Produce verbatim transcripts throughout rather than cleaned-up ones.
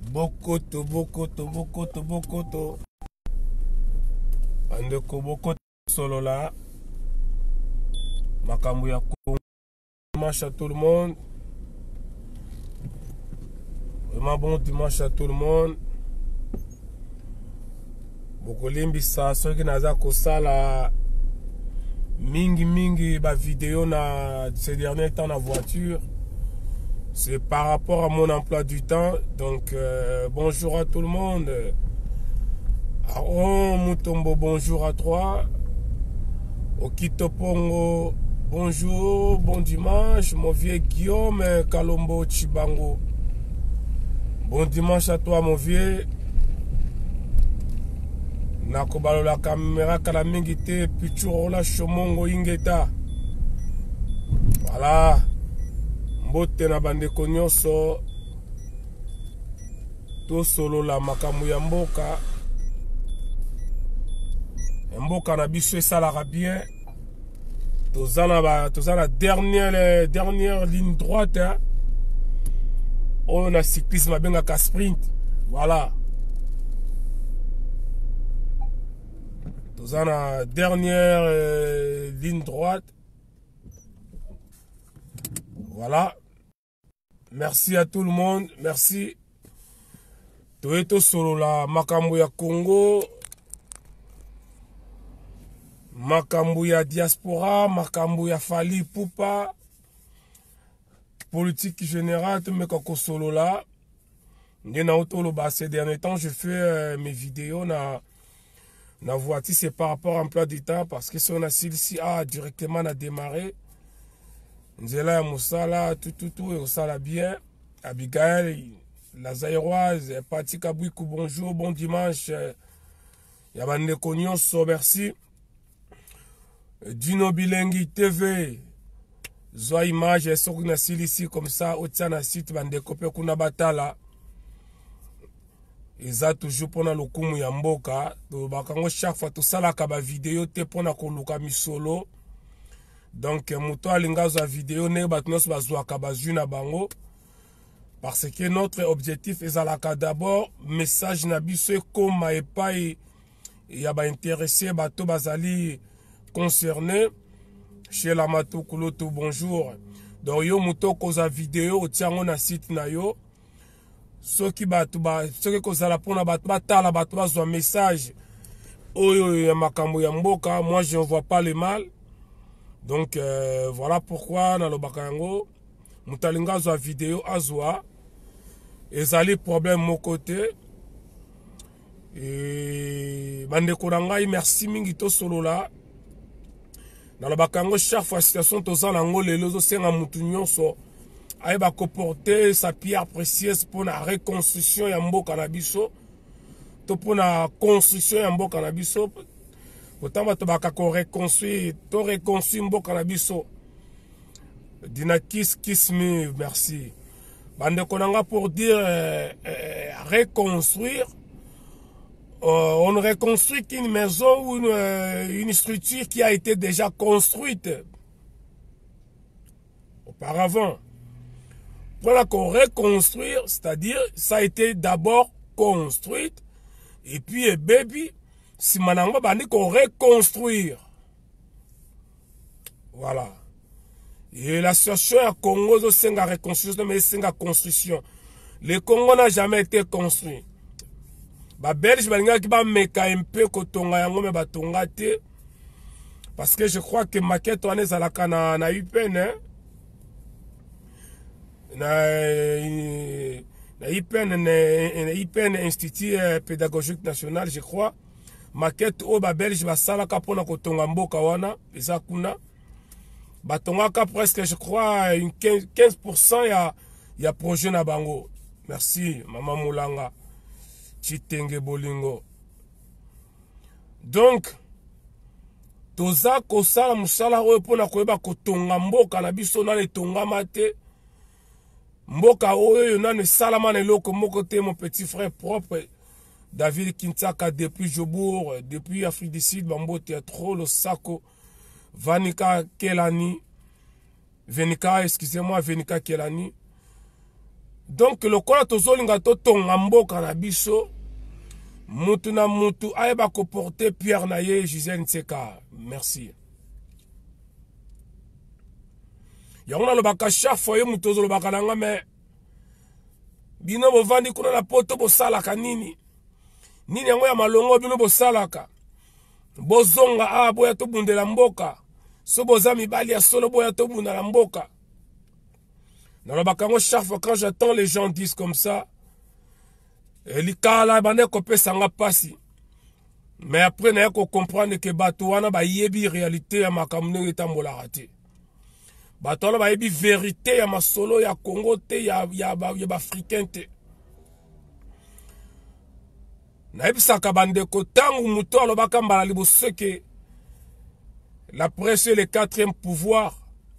Bokoto, bokoto, bokoto, bokoto. Andeko bokoto solo là. Makambu ya Congo. Dimanche à tout le monde. Vraiment bon dimanche à tout le monde. Bokolimbi-sa soki naza kosala mingi mingi ba vidéo na ces derniers temps na voiture. C'est par rapport à mon emploi du temps. Donc, euh, bonjour à tout le monde. Aaron Mutombo, bonjour à toi. Okito Pongo, bonjour, bon dimanche. Mon vieux Guillaume Kalombo Chibango. Bon dimanche à toi, mon vieux. Nakobalo la caméra kalamingite pichuro shomongo ingeta. Voilà. Mbote na bandeko nyonso to solo la makamu ya mboka mboka na biso esalaka bien tozana ba tozana dernière dernière ligne droite hein? On a cyclisme abengaka sprint voilà tozana dernière euh, ligne droite. Voilà. Merci à tout le monde. Merci. Toeto solo la makambu ya Congo. Makambu ya diaspora. Makambu ya Fali Poupa. Politique générale. Tout me solo là. Ces derniers temps, je fais euh, mes vidéos na na voiture. C'est par rapport à l'emploi du temps. Parce que si on a ici a directement à démarrer. Nzela Moussala, tout, tout, tout, et Osala bien. Abigail, la Zaïroise, Pati Kabouikou, bonjour, bon dimanche. Yabande Konyonso, merci. Dino Bilengi T V, Zoa Image, Sokuna Silisi, comme ça, Otiana Site, Bande Kope Kuna Batala. Eza toujours pour le kumu ya mboka. Bakango chaque fois, tout ça, la kaba vidéo, te pona koluka misolo. Donc, muto alingazo vidéo ne batnos bazouaka bazuna bango parce que notre objectif est alaka d'abord message na biso comme epai ya ba intéressé bato bazali concerné chez la Matokulo tout bonjour. Donc yo muto koza vidéo otiango na site na yo soki bato ba soki kozala pona bato batala bato bazwa message oyo ya makambo ya mboka, moi je ne vois pas le mal. Donc euh, voilà pourquoi dans le bakango mutalinga zo vidéo azwa ezali problème mon côté et bande korangai merci mingi to solo là dans le bakango chaque fois situation toza lango lelo zo senga mutu nyonso ayeba comporter sa pierre précieuse pour la reconstruction ya mboka na biso to pour la construction ya mboka na biso. Autant que tu as reconstruit, tu as reconstruit Mboka na biso. Dina kiss kiss me, merci. Bande konanga pour dire euh, euh, reconstruire. Euh, on ne reconstruit qu'une maison ou une, euh, une structure qui a été déjà construite auparavant. Pour la reconstruire, c'est-à-dire ça a été d'abord construite et puis baby. Si manango bandi qu'on reconstruire. Voilà. Et la situation à Congo, c'est une reconstruction, mais c'est une construction. Le Congo n'a jamais été construit. Ba Belge, balinga qui ba meka un peu kotonga yango me batonga te. Parce que je crois que maquette on est à la cana na U P N hein. Na na U P N na U P N Institut pédagogique national, je crois. Maquette au ba Belge ba sala ka pona kotonga mboka wana eza kuna batonga ka presque je crois une quinze pour cent ya ya projet na bango. Merci maman Moulanga Chitenge Bolingo. Donc toza ko sala musala oyo pona koyeba kotonga mboka na biso na letonga mate mboka oyo na ne salama na loko moko te mon petit frère propre David Kintaka depuis Jobour, depuis Afrique du Sud, Bambo Teatro, le Sako, Vanika Kelani, Venika, excusez-moi, Venika Kelani, Donc lokola tozolinga totonga mboka na biso mutu na mutu ayeba ko porter pierre na ye Gisèle Ntseka. Merci. Yango na lobaka chafo ye mutu ozolobaka nanga me bino bovandi kuna na poto bosalaka nini nini yango ya malongo bino bosalaka bozonga a boya tobundela mboka so boza mibali ya solo boya tobundela mboka. Na lobaka ngo chaque fois quand j'attends les gens disent comme ça likala bande kopesa nga pasi. Mais après na ko comprendre que bato wana ba yebi réalité ya makambo etambolaka te. Bato wana ba yebi vérité ya masolo ya Congo te ya ya ba ya africain te. Na ebisaka bande ko tangu muto alobaka mbala liboso ke la presse est le quatrième pouvoir.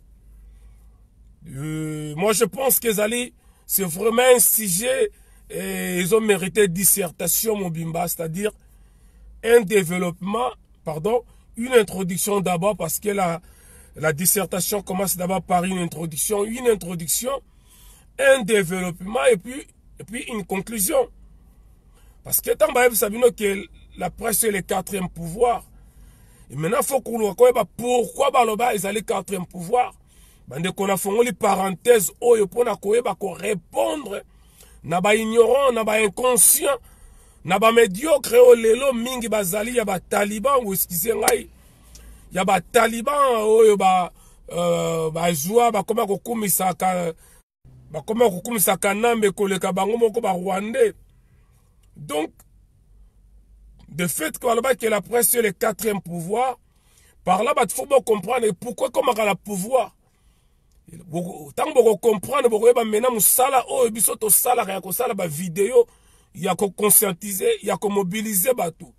Euh, moi je pense que Zali c'est vraiment un sujet et ils ont mérité dissertation Mobimba, c'est-à-dire un développement, pardon, une introduction d'abord parce que la, la dissertation commence d'abord par une introduction, une introduction, un développement et puis, et puis une conclusion. Parce que tant que la presse est le quatrième pouvoir, et maintenant il faut qu'on voit pourquoi Baloba ils allaient quatrième pouvoir. Bande qu'on a fait les parenthèses oyo pour répondre na ba ignorant na ba inconscient na ba médiocre o lelo mingi bazali ya ba taliban ou excusez ngai ya ba taliban oyo ba euh, ba joie ba koma ko kumisa ka ba koma ko kumisa kanambe koleka bango moko ba rwandais. Donc de fait que là-bas que la presse est le quatrième pouvoir, par là il faut comprendre pourquoi comment la pouvoir. Tant que vous comprenez, vous voyez maintenant musala oh biso to sala ya ko sala ba vidéo ya ko conscientiser ya ko mobiliser batou.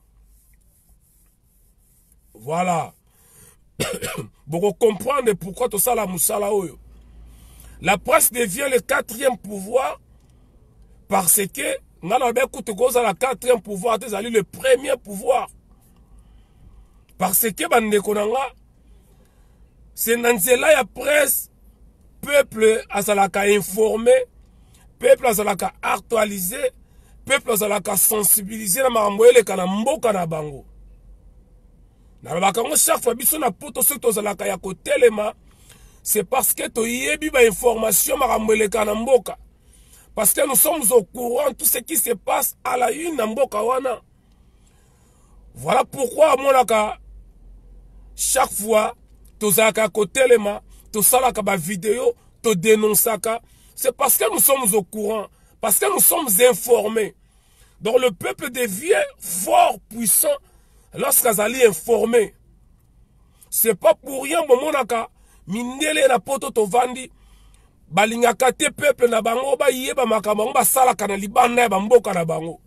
Voilà. Vous comprenez pourquoi to sala musala oyo. La presse devient le quatrième pouvoir parce que ngana be kutu koza la quatrième pouvoir tezali le premier pouvoir. Parce que bande konanga c'est nanzela ya presse, peuple azalaka informé, peuple azalaka actualisé, peuple azalaka sensibilisé na makambo eleka na mboka na bango. Na lobaka ngo chaque fois biso na poto so tozalaka ya kotelema, c'est parce que to yebi ba information makambo eleka na mboka. Parce que nous sommes au courant de tout ce qui se passe à la une na mboka wana. Voilà pourquoi monaka chaque fois tozaka kotelema, tosalaka ba vidéo, to dénonçaka, c'est parce que nous sommes au courant, parce que nous sommes informés. Donc le peuple devient fort, puissant, lorsqu'azali informé. C'est pas pour rien, momonaka, mindele na poto tovandi, balingaka te peuple na bango, ba yeba makambo, ba salaka na libanda ba mboka na bango.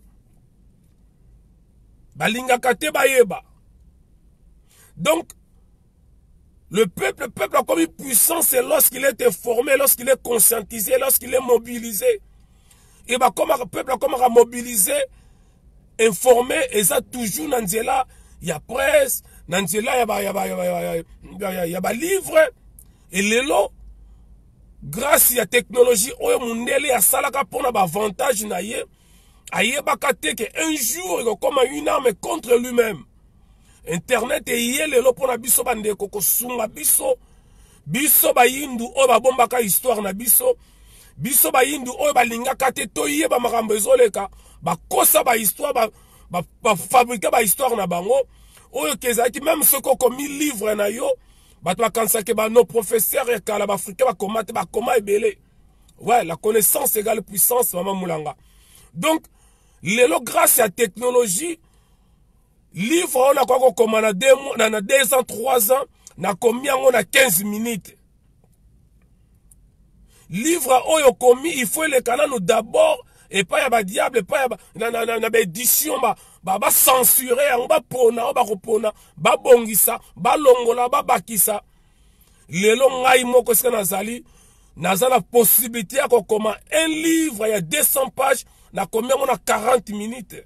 Balingaka te ba yeba. Donc, le peuple, le peuple a comme une puissance, c'est lorsqu'il est informé, lorsqu'il est conscientisé, lorsqu'il est mobilisé. Et bah, comme le peuple a comme à mobiliser, informé, et ça toujours, Nanzela, il y a presse, Nanzela, il y a, y a, y a, y a, y a livre, et l'élo, grâce à la technologie, oyo mundele ya salaka pour na avantage na ye, aye bakate que un jour, il comme une arme contre lui-même. Internet et yé lelo pona biso bande koko sunga biso biso ba yindu o ba bombaka histoire na biso biso ba yindu o ba lingaka te to yé ba makambo ezoleka ba kosa ba histoire ba ba, ba fabriquer ba histoire na bango oyo kezaki même ce ko komi livre na yo ba to kansa ke ba nos professeurs et kala ba africain ba komate ba koma ebele. Ouais, la connaissance égale puissance maman Moulanga. Donc lelo grâce à la technologie livre on a quoi comme on a deux mois, on a deux ans, trois ans, on a combien on a quinze minutes. Livre on a commis, il faut les canaux d'abord et pas y a pas diable, pas y a pas na na na na édition ba ba ba censurer, on va pona, on va repona, ba bongisa, ba longola, ba bakisa. Les longs ngai moko ska nazali, nazala possibilité à comme un livre il y a deux cents pages, na combien on a quarante minutes.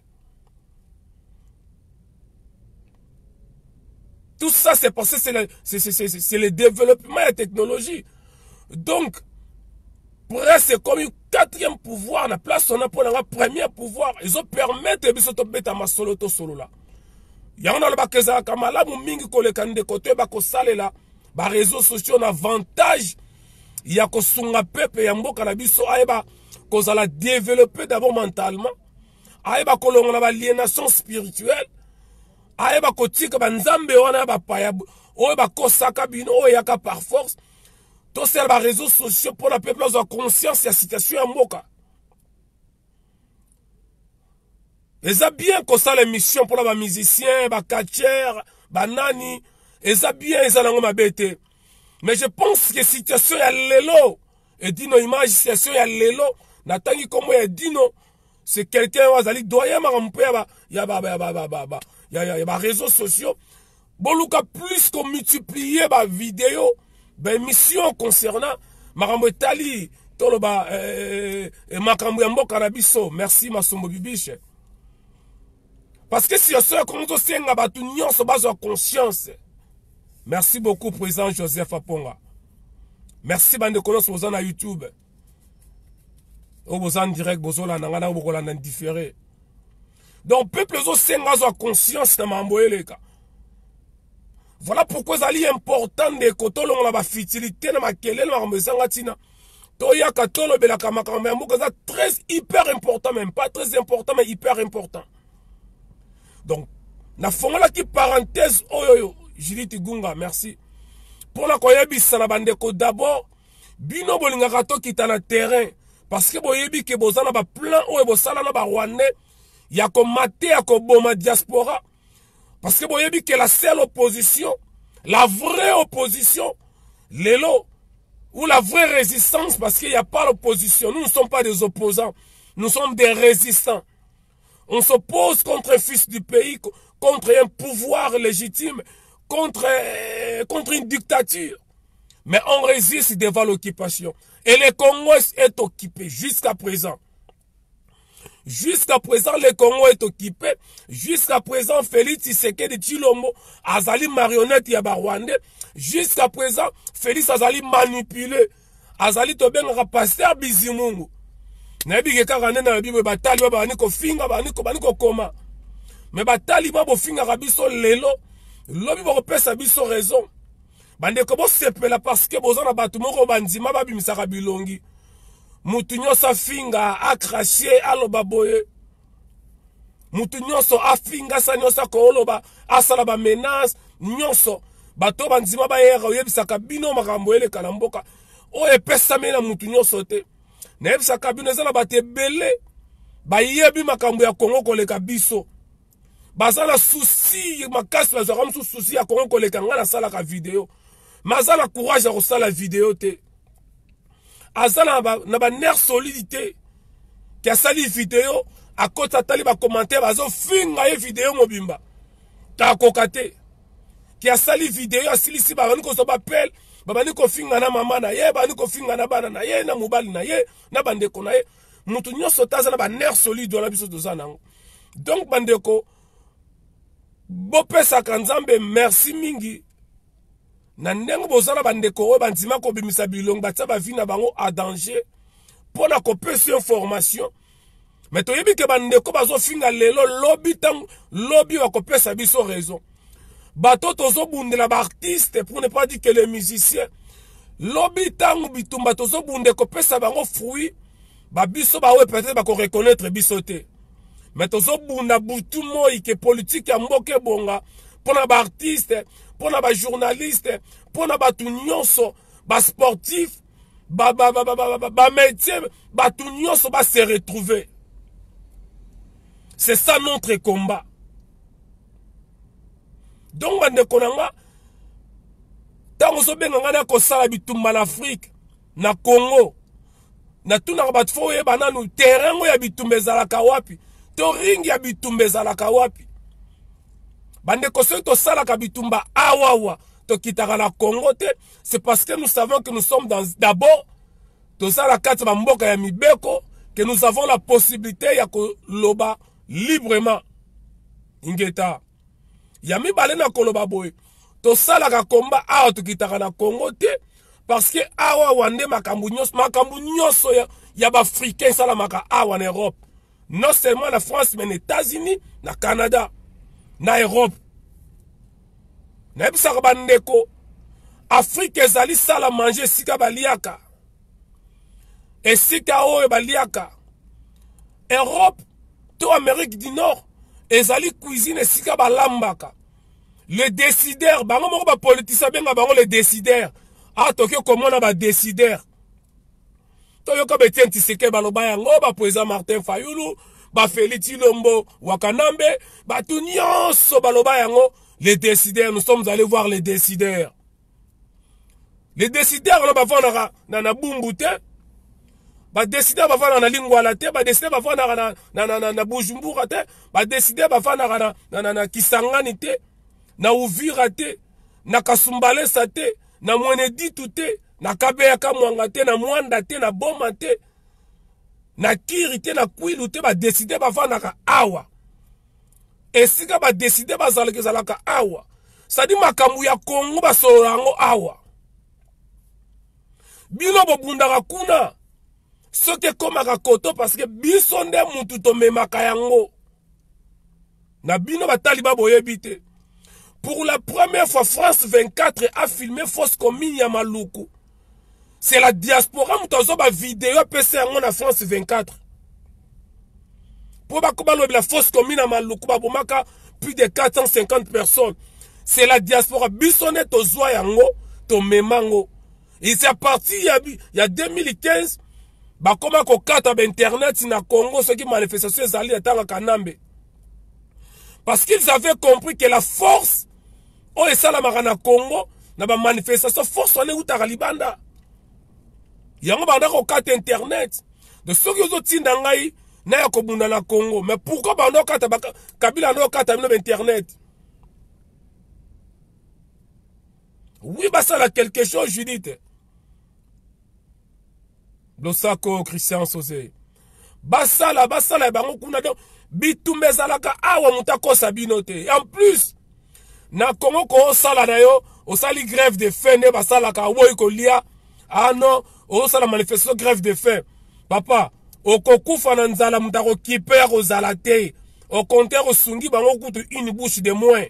Tout ça, c'est parce que c'est le, le développement de la technologie. Donc, presse comme une quatrième pouvoir, na place on a pour le premier pouvoir, ils ont permettre de se tomber à ma solo to solo là. Yango na bakeza kamala mu mingi ko le kande côté ba ko salela ba réseaux sociaux na avantage ya ko sunga pepe ya mboka na biso ayeba ko zala développer d'abord mentalement, ayeba ko longa ba aliénation spirituelle, ayeba ko tika ba nzambe wana ba paya o ba ko saka bino o yaka par force. Tous ces réseaux sociaux pour la peuple avoir conscience de la situation à Mboka. Et ça bien que ça l'émission pour les musiciens, les catchers, les nani, et ça bien ils ont ma bête. Mais je pense que la situation est l'élo. Et dit nos images, la situation est l'élo. N'attendez comme il dit non. C'est quelqu'un qui a doyen marampe il y a ba ba ba ba ba ba. Il y a il y a réseaux sociaux. Boluka plus qu'on multiplier ba vidéo. Ben mission concernant Marambo Tali Toloba euh, Makambo Yambo Karabiso. Merci Masombo Bibiche. Parce que si on se compte aussi un abatunion sur base de conscience. Merci beaucoup président Joseph Aponga. Merci bande connaissance aux na YouTube. Au bozan direct bozola nangana bokola nan différé. Donc peuple aussi un conscience na mamboeleka. Voilà pourquoi c'est important de côté l'on a la fertilité na makele na mezanga tina. Toya katolo bela kamakambe mbuka ça très hyper important, même pas très important mais hyper important. Donc na fongola ki parenthèse oyoyo Judith Gunga merci. Pour la koyebi sana bandeko d'abord bino bolinga kato kita na terrain parce que boyebi ke bozana ba plan oyo bosala na ba Rwandais ya ko maté ya ko boma diaspora. Parce que vous voyez que la seule opposition, la vraie opposition, l'élo, ou la vraie résistance, parce qu'il n'y a pas l'opposition. Nous ne sommes pas des opposants, nous sommes des résistants. On s'oppose contre un fils du pays, contre un pouvoir légitime, contre, euh, contre une dictature. Mais on résiste devant l'occupation. Et le Congo est occupé jusqu'à présent. Jusqu'à présent, le Congo est occupé. Jusqu'à présent, Félix Tshisekedi Tshilombo azali marionnette ya Rwandais. Jusqu'à présent, Félix azali manipulé. Azali tobenga pasteur Bizimungu. Nabi ke kaka na bible batali ba bani ko finga bani ko bani ko koma. Mais batali ba bo finga rabiso lelo. Lobi ba ko pesa biso raison. Bande ko bo sepela parce que bozana batu moko bandima ba bimisaka bilongi. Mutu nyonso finga a craché aloba boye. Mutu nyonso a finga sa nyonso ko oloba asala ba menace nyonso bato bandima ba yera oyebisaka bino makambo ele kana mboka o epesa mena mutu nyonso te. Na yebisaka bino ezala bate belé ba yebi makambo ya Kongo koleka biso. Bazala souci makasi bazala msu souci ya Kongo koleka ngana sala ka vidéo. Mazala courage ya kosala vidéo te. Azala na ba nerf solidité qui a sali vidéo à côté tali ba commentaire bazo finga ye vidéo mobimba ta kokate qui a sali vidéo asilisi ba bani ko so ba pel ba bani ko finga na mama na ye bani ko finga na bana na ye na mobali na ye na bandeko na ye mutu nyonso taza na ba nerf solide wala biso dozana. Donc bandeko bopesa kanzambe merci mingi. Na ndenge bozala bandeko oyo bandima ko bimisa bilongo batia ba vie na bango a danger pona ko pesa information. Mais toyebi ke bandeko bazo finga lelo lobby tang lobby wa ko pesa biso raison. Bato tozo bundela ba artiste pour ne pas dire que les musiciens lobby tang bitumba tozo bunde ko pesa bango fruit ba biso ba we peut-être ba ko reconnaître biso te. Mais tozo bunda butu moi ke politique ya mboke bonga pona ba artiste pour les journalistes, pour les nyonso, les sportifs, les métiers, les nyonso va se retrouver. C'est ça notre combat. Donc, bande konanga, tango so benga na ko sala bitumba na Afrique, na Congo, na tuna ba tfo ye bananu terrain ya bitumba ezalaka wapi, to ring ya bitumba ezalaka wapi. Bande koso to sala kabitumba awawa to kitaka na Congo te, c'est parce que nous savons que nous sommes dans d'abord to sala kati ba mboka ya mibeko que nous avons la possibilité ya ko loba librement. Ingeta ya mi balena ko loba boy to sala ka komba awa to kitaka na Congo te parce que awa wande makambu nyos makambu nyoso ya y a Africains salamaka awa en Europe. Non seulement la France, mais les États-Unis, na Canada, na Europe. Na ebisaka bandeko. Afrique ezali sala manger sika baliaka. Et sika oyo baliaka. Europe, to Amérique du Nord, ezali cuisine sika balambaka. Les décideurs, bango moko ba politicien benga bango les décideurs. Ah, tokyo komona ba décideurs. Toyoka betien tiseke baloba yango ba président Martin Fayulu, ba Félix Tshilombo Wakanambe, ba tout nyonso baloba yango les décideurs. Nous sommes allés voir les décideurs. Les décideurs on ba vona na na bumbute. Ba décideurs ba vona na Lingwala te, ba décideurs ba vona na na na na, na Bujumbura te, ba décideurs ba vona na na na, na Kisangani te, na Uvira te, na Kasumbalesa te, na Mweneditu te, na Kabeyaka Mwanga te, na Mwanda te, na Boma te, na Kiri te, na Kwilu te, ba décideurs ba vona ka awa. Et si ba décideurs ba zalaka zalaka awa. Ça dit makambu ya Kongo ba solango awa. Bino bo bundaka kuna. Soke komaka koto parce que biso nde mutu to memaka yango. Na bino batali ba boyebite. Pour la première fois, France vingt-quatre a filmé fausse commune ya Maluku. C'est la diaspora mutozo ba vidéo P C yango na France vingt-quatre. Pour ba kobalo la fausse commune ya Maluku ba bomaka plus de quatre cent cinquante personnes. C'est la diaspora biso ne tozwa yango to memango. Et c'est à partir il y a deux mille quinze bah comment qu'on kata internet na Congo ce qui manifestation zali atanga kanambe parce qu'ils avaient compris que la force oh et ça la marana Congo na ba manifestation force on est utaka libanda yango banda ko kata internet de ceux qui ont tinda ngai na ya kobunda na Congo mais pourquoi banda kata Kabila no kata no internet oui bah ça là quelque chose Judith Losako Christian Sosé. Basala, basala, bango kuna do. Bitumbe zalaka awa mutako sabinote. En plus, na Congo ko sala na yo, o sali grève de faim ne basala ka woy ko lia. Ah non, o sala manifestation grève de faim. Papa, o kokufa na nzala mutako kiper o zalate. O compteur o sungi bango kutu une bouche de moins.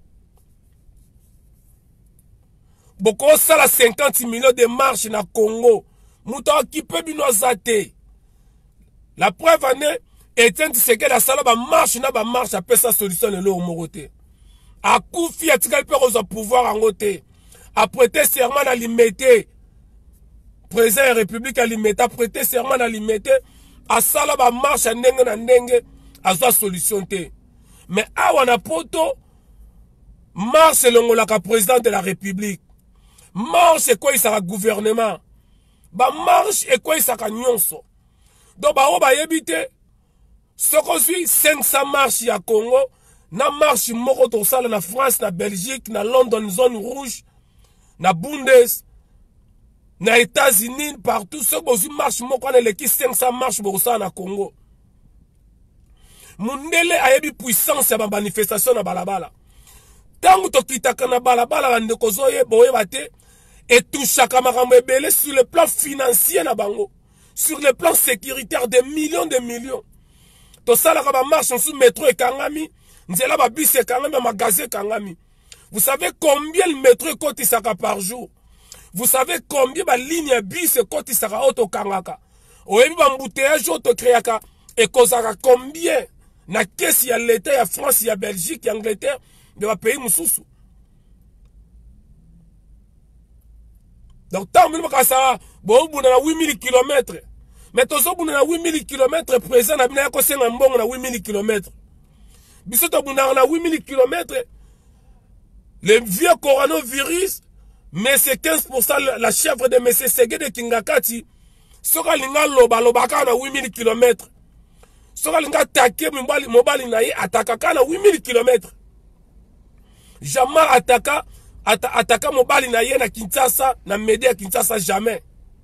Boko sala cinquante millions de marches na Congo. Mouta occupé bino zate. La preuve en est, Etienne Tshisekedi la sala ba marche na ba marche après sa solution le lo morote. A koufi atikal pe oza pouvoir en côté. A prêté serment à limiter. Président de la République a limité, a prêté serment à limiter. A sala ba marche à ndenge na ndenge a sa solution te. Mais awana poto marche longola ka président de la République. Marche quoi il sera gouvernement. Ba marche et quoi ça nyonso. Donc ba oba yebite ce qu'on suit cinq cents marches ya Congo na marche moko to sala na France na Belgique na London zone rouge na Bundes na États-Unis partout ce qu'on marche moko na leki cinq cents marches bo sala na Congo. Mundele ayebi puissance ya ba manifestation na balabala. Tangu to kitaka na balabala bande kozoye boye bate et tout chaque makamebele sur le plan financier na bango, sur le plan sécuritaire des millions de millions. Tout ça là ba marche sous métro et Kangami, nzela ba bus et Kangami magasin Kangami. Vous savez combien le métro coûte isaka par jour? Vous savez combien ba ligne bus coûte isaka auto Kangaka? Oyebi ba embouteillage auto créaka et kozaka combien na caisse ya l'État ya France ya Belgique ya Angleterre de ba pays mususu. Donc, tant que vous avez huit mille kilomètres, mais tous vous avez huit mille kilomètres présents, vous avez huit mille kilomètres. Si vous avez huit mille kilomètres, le vieux coronavirus, mais c'est quinze pour cent la chèvre de M. Ségué de Kingakati, si vous avez huit mille kilomètres, si vous avez attaqué mobile, attaqué huit mille kilomètres. Jamais attaqué. Ataka mobali na ye na Kinshasa na Médé Kinshasa jamais.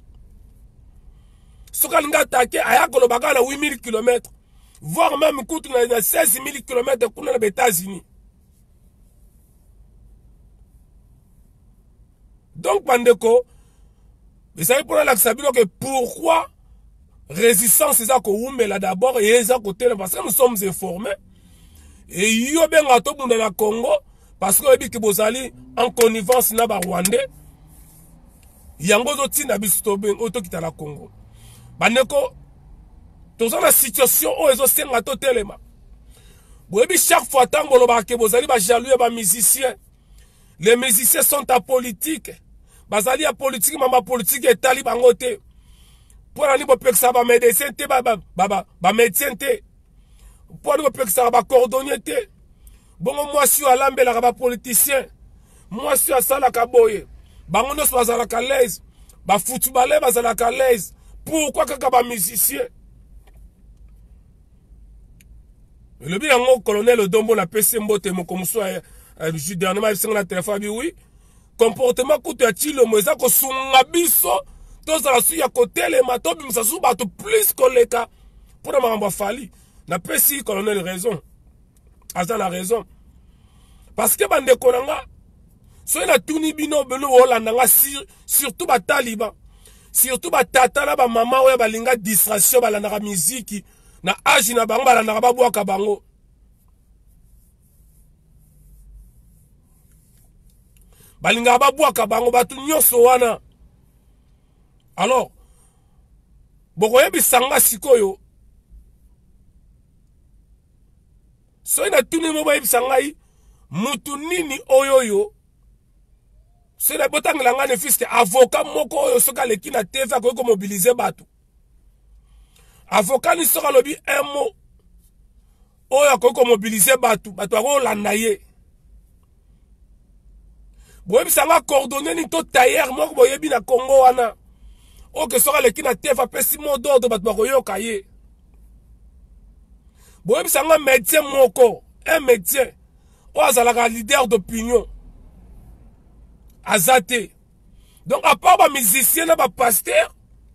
Soka linga attaqué aya kolobaka na huit mille kilomètres, voire même coûte na seize mille kilomètres kuna na États-Unis. Donc bandeko, mais ça pour la sabino que pourquoi résistance eza ko umela d'abord et eza côté parce que nous sommes informés et yo benga to bunda na Congo parce que obi ki bozali en connivence na ba Rwandais yango zo tinda biso to ben oto kita la Congo bandeko toza na situation o ezo senga to telema boyebi chaque fois tango loba ke bozali ba jaloux ba musiciens. Les musiciens sont à politique. Bazali à politique, maman politique et tali bangote. Pour aller pour ça ba médecin te ba ba ba médecin te. Pour aller pour ça ba cordonnier te. Bon moi suis à lambe la ba politicien. Moi suis à sala kaboye. Bangono bazala ka l'aise. Ba footballeur bazala ka l'aise. Pourquoi kaka ba musicien? Le bien ngo colonel Dombo na P C Mbote mo comme ça. Je dernièrement il la téléphone oui comportement coûte à tilo moza ko sunga biso to za su ya côté les mato bimsa su bato plus koleka pour na mamba fali na pesi colonel raison aza la raison parce que bande konanga so na tuni bino belo holanda nga surtout ba taliban surtout ba tata na ba mama oya balinga distraction balanda ka musique na âge na bango balanda ba bwaka bango. Balinga babwaka bango batu nyonso wana. Alors bokoyebi sanga sikoyo so ina tuni mo bayebi sangai mutu nini oyoyo so ina botangela ngane fils avocat moko oyo soka leki na T V ko ko mobiliser batu avocat ni soka lobi un mot oyo ko ko mobiliser batu batu ko landa ye. Boyebi sanga coordonné ni to tailleur moko boyebi na Congo wana. O ke soka leki na T V pesi mot d'ordre bat ba koyoka ye. Boyebi sanga médecin moko, un médecin o azalaka leader d'opinion. Azate. Donc à part ba musicien na ba pasteur,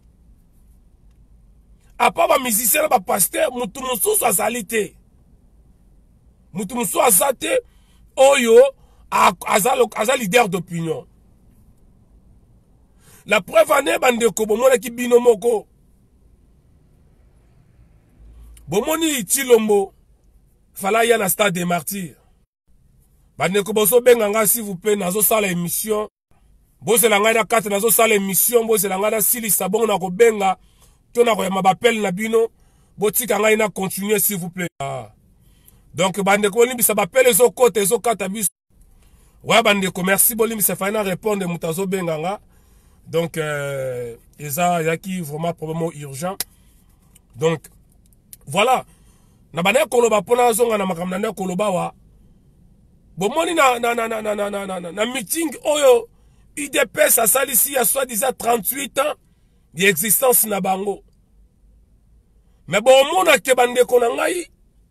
à part ba musicien na ba pasteur, mutu mususu azalite. Mutu mususu azate oyo Aza leader d'opinion. La preuve année bandeko bomona ki bino moko. Bomoni itilombo fala ya na stade des martyrs. Bandeko boso benganga s'il vous plaît nazo sala émission. Boso la ngana quatre nazo sala émission, boso la ngana silisa bon na ko benga to na ko ya mabapel na bino. Botika ngai na continuer s'il vous plaît. Ah. Donc bandeko ni bisa bapel zo côté zo kata biso. Ouais, bandeko, merci Bolim, c'est fini à répondre Moutazo Benganga. Donc, euh, Eza Yaki, vraiment probablement urgent. Donc, voilà. Nabane Koloba Pona Zonga na makamnane Koloba wa. Bomoni na na na na na na na na na meeting oyo I D P S a salisi à soi-disant trente-huit ans d'existence na bango. Mais bon, mon a ke bandeko na ngai.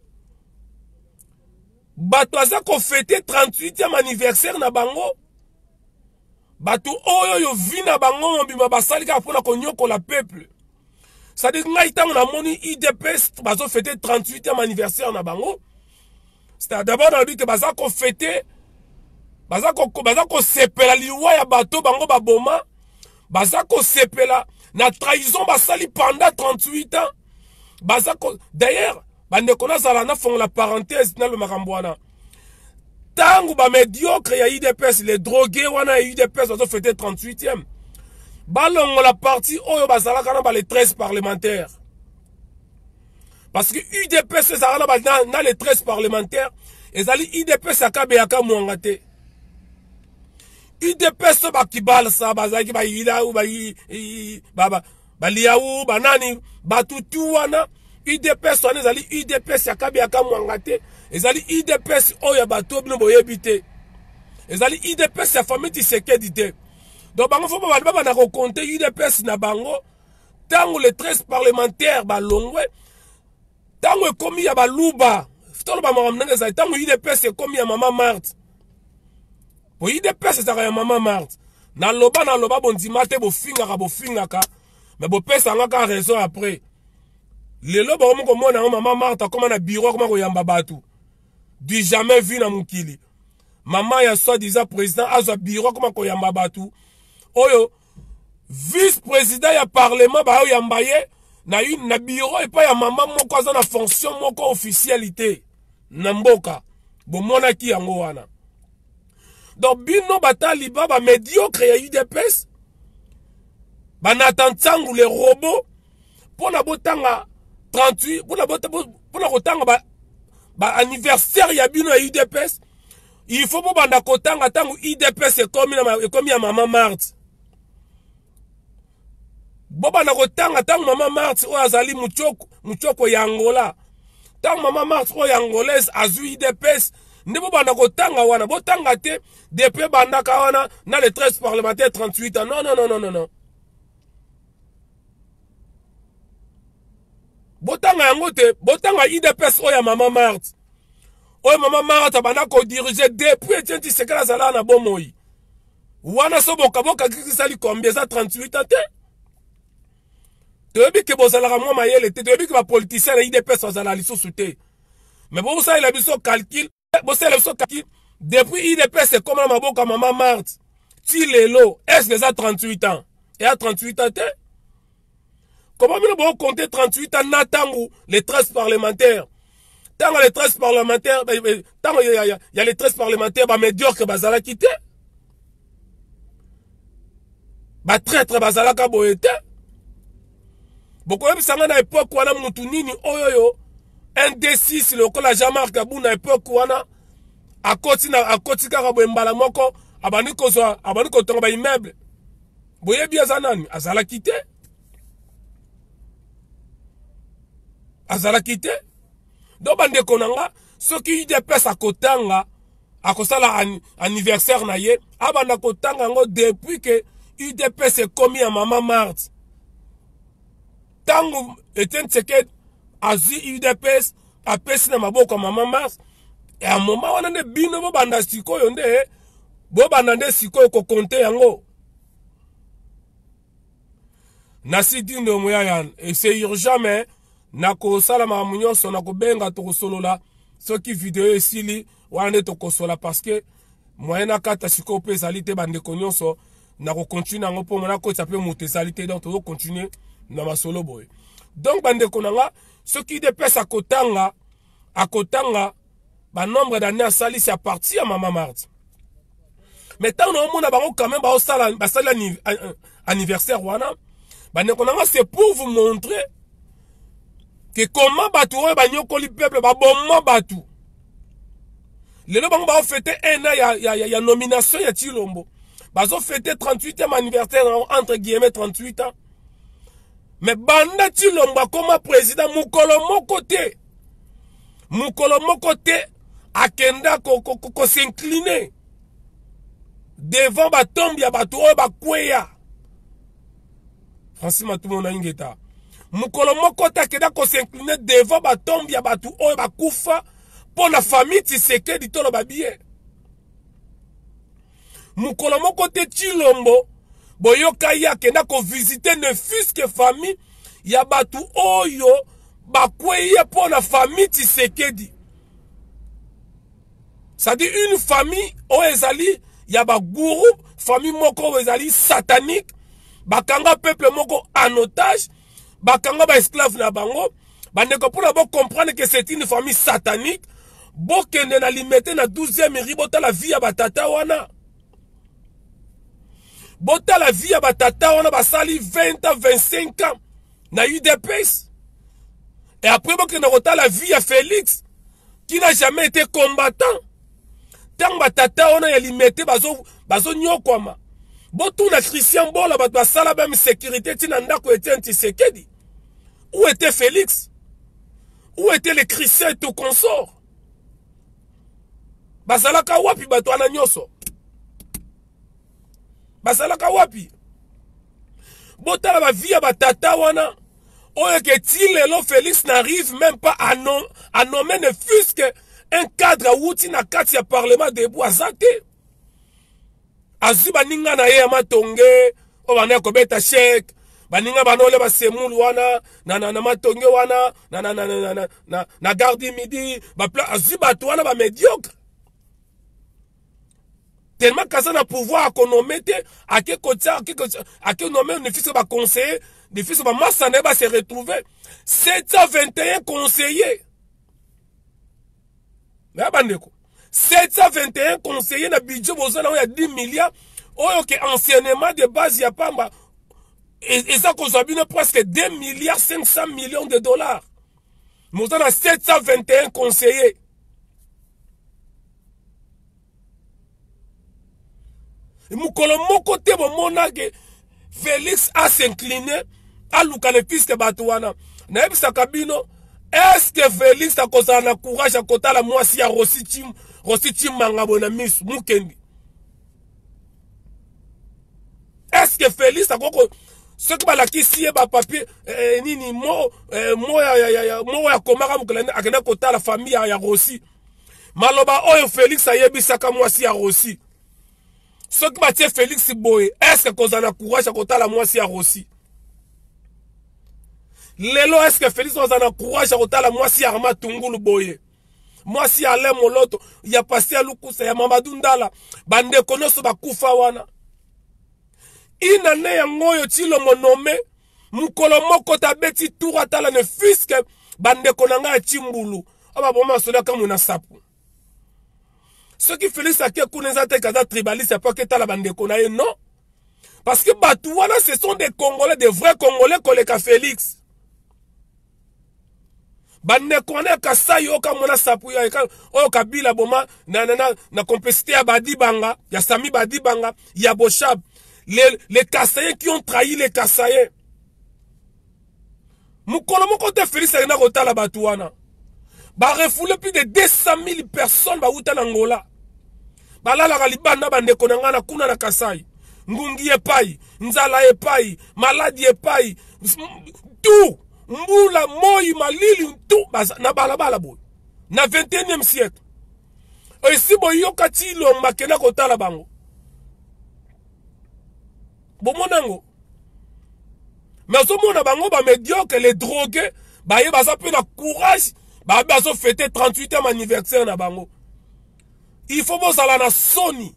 Bato aza ko fêter trente-huitième anniversaire na bango. Bato oyo yo vi na bango mbima basali ka pona ko nyoko la peuple. Ça dit ngai tang na moni I D P S bazo fêter trente-huitième anniversaire na bango. C'est d'abord on dit que baza ko fêter baza ko baza ko sepela liwa ya bato bango baboma. Baza ko sepela na trahison basali pendant trente-huit ans. Baza ko d'ailleurs bande kona zala na fond la parenthèse na le makambwana. Tangu ba médiocre ya I D P S les drogués wana I D P S ont fêté trente-huitième. Balongo la partie oyo bazala kana ba les treize parlementaires. Parce que I D P S ça ba na les treize parlementaires, ezali I D P S akabe yaka muangate. I D P S ba kibal sa bazaki ba ida ou ba baba ba liaou banani batutu wana. I D P S wana ezali I D P S akabe yaka muangate. Ezali I D P S oyo bato bino boyebite. Ezali I D P S ya famille Tshisekedi te. Donc bango faut ba ba na ko compter I D P S na bango tango les treize parlementaires ba longwe tango ekomi ya ba luba tolo ba mamnanga za tango I D P S ekomi ya mama Marthe. Po I D P S za ya mama Marthe. Na loba na loba bondima te bo finga ka bo finga ka mais bo pesa ngaka raison après. Lelo ba mo ko mona mama Marthe comme na bureau comme ko yamba batu. Du jamais vu na mukili. Maman ya soi-disant président a bureau comme ko yamba batu. Oyo vice-président ya parlement ba yambaye na une na bureau et pas ya maman moko aza na fonction moko officialité na mboka bomona ki yango wana. Donc bino batali baba médiocre ya U D P S banata ntangu les robots pour na botanga trente-huit pour na botanga pour na kotanga ba, ba anniversaire ya bino ya U D P S il faut pas banda kotanga tangu U D P S est comme na comme ya maman Marthe. Boba na kotanga tangu mama Marthe o azali muchoko muchoko ya Angola. Tangu mama Marthe o ya angolaise azu I D P S ne boba na kotanga wana botanga te depuis bandaka wana na les treize parlementaires trente-huit ans. Non non non non non non. Botanga yango te botanga I D P S o ya mama Marthe. O ya mama Marthe bana ko diriger depuis Etienne Tshisekedi azala na bomoi. Wana so boka boka kisali combien ça trente-huit ans te. Tu veux que vous allez ramener ma yelle, tu veux que les politiciens aient des personnes dans la liste soutenue. Mais bon, ça, il a besoin de calcul. Bon, ça, il a besoin de calcul. Depuis I D P S, c'est comme ma boca, maman Marthe. Tu l'es là. Est-ce que ça a trente-huit ans? Et à trente-huit ans, comment nous pouvons compter trente-huit ans, n'attendons les treize parlementaires? Tant les treize parlementaires, tant il y, y, y a les treize parlementaires, bah, médiocre, bah, ça l'a quitté. Bah, traître, bah, ça l'a caboyé. Beaucoup de gens à l'époque où on a moutounini oyoyo un D six le kola Jean-Marc Abou na époque où on a à côté na à côté karabo mbala moko abani ko zo abani ko tonga ba immeuble boye bien zanani azala quitté azala quitté do bande konanga ce qui U D P S à kotanga à kosala an, anniversaire na ye abanda kotanga ngo depuis que U D P S est commis à maman Marthe. Tango Etienne Tshisekedi azi U D P S apesi na maboko mama Marthe et à un moment on a des bino bo banda sikoyo nde bo banda nde sikoyo ko compter yango nasi dindo moya yan et c'est urgent mais nako sala ma munyoso nako benga to solola ce qui vidéo esili wana to kosola parce que moyen na kata sikoyo pe salite bande konyonso nako continuer ngo po mona ko taper monter salite donc to continuer na masolo boy. Donc bande konanga ce qui dépasse à kotanga à kotanga ba nombre d'années à sali c'est à partir à maman Marthe. Mais tant on mona bango quand même ba sala ba sala anniversaire wana bande konanga c'est pour vous montrer que comment batu oyo ba nyokoli peuple ba bommo batu. Lelo bango ba fêter un an ya ya ya nomination ya Tshilombo. Ba zo fêter trente-huitième anniversaire entre guillemets trente-huit ans. Mais banda Tshilombo comme président mukolo moko te mukolo moko te akenda ko ko ko s'incliner devant ba tombe ya batu oyo ba kweya Francis Matumo ingeta mukolo moko te akenda ko s'incliner devant ba tombe ya batu oyo ba kufa pour la famille Tshisekedi tolo ba bien mukolo moko te Tshilombo boyoka ya kenda ko visiter ne fût que famille ya batu oyo bakweye pour la famille Tshisekedi. Ça dit une famille oyo ezali ya ba gourou famille moko oyo ezali satanique bakanga peuple moko en otage bakanga ba esclave na bango bandeko pourabo comprendre que c'est une famille satanique bokende na limité na douzième ribota la vie ya batata wana bota la vie à batata, on a basali vingt ans, vingt-cinq ans. Na eu des pèses. Et après, on a la vie à Félix, qui n'a jamais été combattant. Tant batata, on a limité, bazo, bazo nyokoma. Botou na Christian Bola, basala même sécurité, tinanda ko Etienne Tshisekedi. Où était Félix? Où étaient les chrétiens et tout consort? Basalaka wapi bato ana nyoso. Basalaka wapi botala ba vie ba tata wana oyo ke tilelo Félix n'arrive même pas à, nom, à nommer ne fût-ce que un cadre outi na kati ya parlement de Boazate azu baninga na ye matonge o bana ko beta chèque baninga banole ba semulu wana na na na matonge wana na na na na na na, na garde midi ba azu bato wana ba médiocre tellement qu'à ça na pouvoir qu'on nomme à quel côté à quel nomme ne fils va conseiller des fils va massané va se retrouver sept cent vingt et un conseillers mais bandeko sept cent vingt et un conseillers na budget bozana il y a dix milliards oyo que enseignement de base ya pamba et ça qu'on a presque deux milliards cinq cents millions de dollars nous avons sept cent vingt et un conseillers. Mukolo moko te bomona ke Félix a s'incliné à Lukane puisque Batouana. Naebisa kabino, est-ce que Félix a causé un courage à côté la moisi à Rossitim, Rossitim Mangabona Miss Mukendi? Est-ce que Félix a causé ce que la kissie ba papier nini mo mo ya mo ya komara mukelane akena côté la famille ya Rossi. Maloba oyo Félix a yebisa ka moisi à Rossi. Ce qui m'a Félix Boye, est-ce que qu'on a courage à côté la moisi à Rossi? Lelo, est-ce que Félix a courage à côté la moisi à Arma Tungulu Boye? Moisi à l'aime l'autre, il y a passé à Lukusa, il y a Mamadou Ndala, bande konoso ba kufa wana. Ina ne ya ngoyo tilo monome, mukolo moko tabeti tour tala ne fiske, bande konanga chimbulu. Aba boma soda kama una sapu. Ce qui Félix a fait que tribaliste, c'est pas que tu as la bande de non. Parce que Batouana, ce sont des Congolais, des vrais Congolais collés à Félix. Bande de Kassai, Oka Mona Sapouya, Oka Bila Boma, na na na complicité à Badi Banga, il y a Sami Badi Banga, il y a Bochab, les, les Kassaïens qui ont trahi les Kassaïens. Moukolo Moko te Félix a na la Batouana. Ba refoulé plus de deux cent mille personnes ba uta Angola. Ba la la libanda bande konanga na kuna na Kasai. Ngungi epai, nzala epai, maladie epai, tout. Mbula moi malili tout na bala bala boy. Na vingt et unième siècle. Et si boyo kati lo makena kotala bango. Bomonango. Mais au monde bango ba médiocre les drogués, ba ye baza pe na courage. Bah, bah, ils ont fêté trente-huitième anniversaire na bango. Il faut que ça la Sony.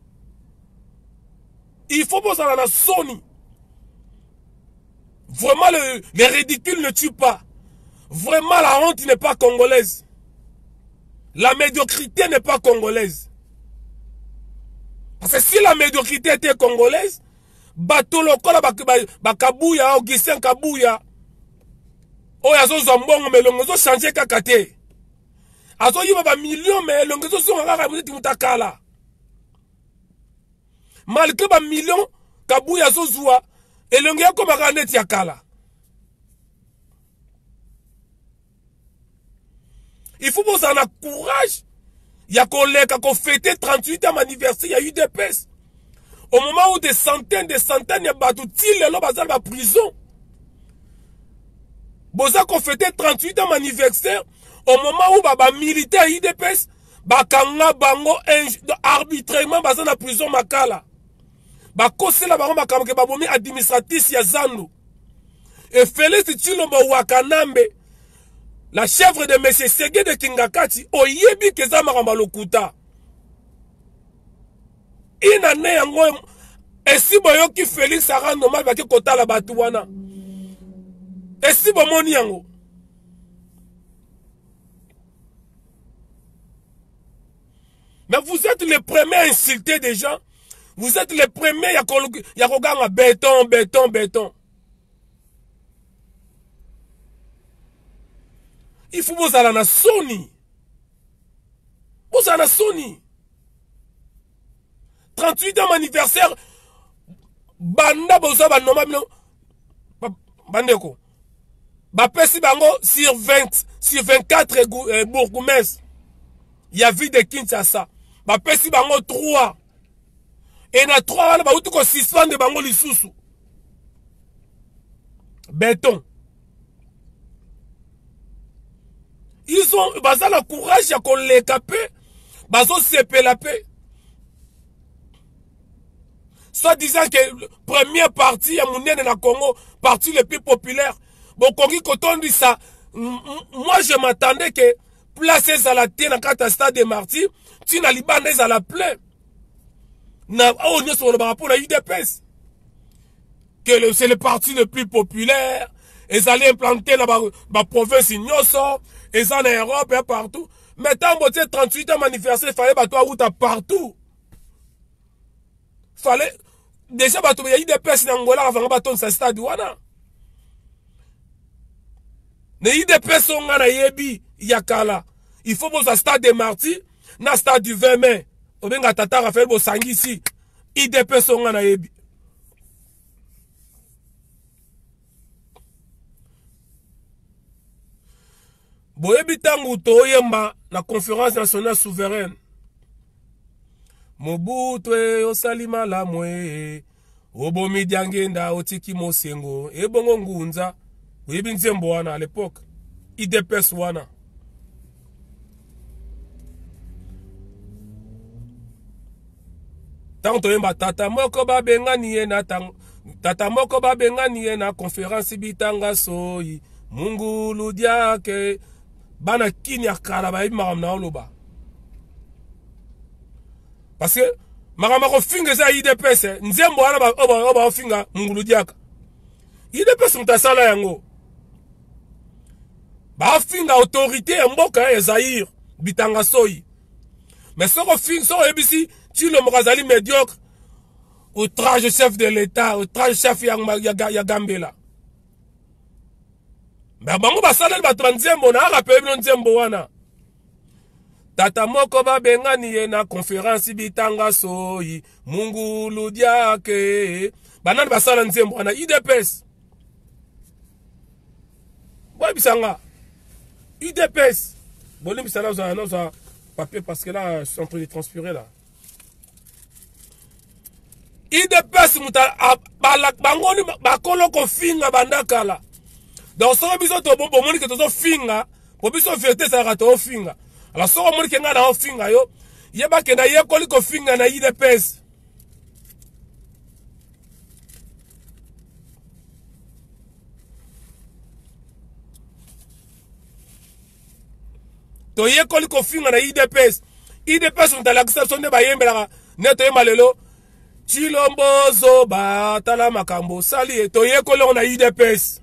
Il faut que ça la Sony. Vraiment, le, les ridicules ne tuent pas. Vraiment, la honte n'est pas congolaise. La médiocrité n'est pas congolaise. Parce que si la médiocrité était congolaise, bateau lokola bakabouya, Augustin Kabouya, oh, yazo zombongo mais longezo changer kakate. Azo yiba ba million mais longezo songa kaka mutiti mutakala. Malgré ba million kabu yazo zua et longe yako makane tiakala. Il faut que ça ait courage. Il y a collègues qui ont fêté trente-huitième anniversaire, il y a eu des pèses. Au moment où des centaines, des centaines de bateaux tirent dans la prison. Boza qu'on fêtait trente-huitième anniversaire, au moment où baba militaire I D P S, bakanga bango arbitrairement baza na prison makala. Bakose la bango bakama ke babomi administratif ya Zando. Et Félix Tshilombo Wakanambe, la chèvre de Monsieur Ségué de Kingakati, oyebi keza maramba lokuta. Ina ne yango, esi boyoki Félix a rend normal baki kota la batouana. Et si bon mon yango. Mais vous êtes les premiers à insulter des gens. Vous êtes les premiers à regarder béton, béton, béton. Il faut que vous allez à Sony. Vous allez à Sony. trente-huitième anniversaire. Banda bosa ba normal. Bandeko. Bapesi bango sur vingt, sur vingt-quatre euh, bourgmestres. Il y a vu de Kinshasa. Bapesi bango trois. Et na trois wana ba utu ko suspendre bango lisusu. Béton. Ils ont baza le courage ya ko les capé, bazo sepe la paix. Soit disant que première partie ya munene na Congo, partie le plus populaire. Bon, Kongi Koton dit ça. Moi, je m'attendais que placer à la tienne à Stade de Martyrs, tu n'as pas à la plein. na oh nous sur le rapport la U D P S que c'est le parti le plus populaire. Ils allaient implanter la ma province Ignoso, ils en Europe et partout. Mais tant que trente-huit ans manifesté, il fallait battre route partout. Fallait déjà battre il y a eu des personnes en Angola avant battre ce stade wana. Ne y des personnes en Yebi yakala. Il faut que stade des martyrs, na stade du vingt mai. Obenga tata faire bo sangisi. I des personnes en Yebi. Boyebi tangu toyemba la conférence nationale souveraine. Mobutwe osalima la mwe. Obomi diangenda otiki mosengo. Ebongo ngunza. Boyebi nzembo wana à l'époque. I D P S wana. Tangu toyemba tata moko babenga niye na tang. Tata moko babenga niye na conférence bitanga soyi. Mungu ludiake. Bana kini akala ba ibi na oloba parce que magama ko finga za I D P S nzembo wana ba oba oba finga ngulu diaka I D P S mutasala yango ba finga autorité ya mboka ya Zaïre bitanga soyi mais soko finga so ebisi tu le mokazali médiocre outrage chef de l'état outrage chef ya ya Gambela. Mais bango basala ba nzembo na rappeler nzembo wana. Tata moko babenga niye na conférence bitanga soyi Mungu ludiake. Banani basala nzembo wana I D P S. Boy bisanga. I D P S. Bon bisala za na za papier parce que là je suis en train de transpirer là. I D P S muta balak bango ni bakolo ko finga bandakala. Donc, si on a besoin de faire finga, pour besoin de faire ça, on finga. Alors, si on a besoin de faire finga, il y a des gens qui ont finga na I D P S. To ye koli ko finga na I D P S. I D P S on ta l'acception de bayembe la neto yemalelo. Chilombozo ba tala makambo sali to ye koli on a I D P S.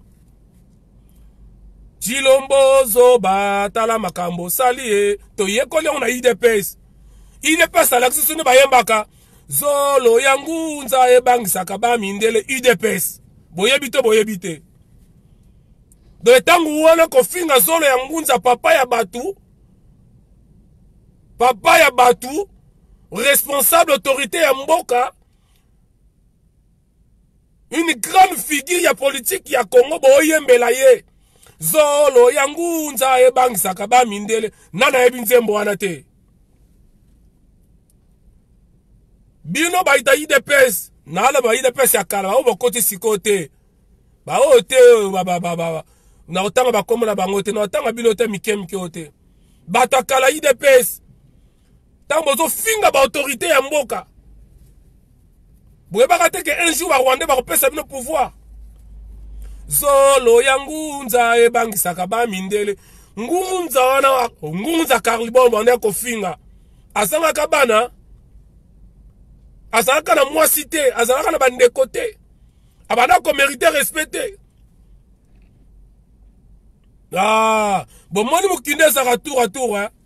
Chilombozo ba tala makambo sali to ye koli on a I D P S. I D P S l'acception de bayembaka zolo yangunza e bangisaka ba mindele I D P S. Boyebite boyebite. De tangu wana kofinga zolo ya ngunza papa ya batu. Papa ya batu. Responsable autorité ya mboka. Une grande figure ya politique ya Congo boyembela ye. Zolo ya ngunza e bangisaka ba mindele. Nana ebi nzembo wana te. Bino ba ita I D P S. Nala ba I D P S ya kala. Ba obo kote sikote. Ba ote ba ba ba ba. Na otanga ba komo na bango te na otanga bilote mike mike ote bata kala I D P S tango zo finga ba autorité ya mboka boye baka te ke un jour ba Rwanda ba kopesa bino pouvoir zolo ya ngunza e bangisaka ba mindele ngunza wana ngunza karlibon bande ko finga asanga ka bana asanga na mwasi te asanga na bande côté abana ko mériter respecter. Ah, bon, moi, je suis à tour à tour, hein.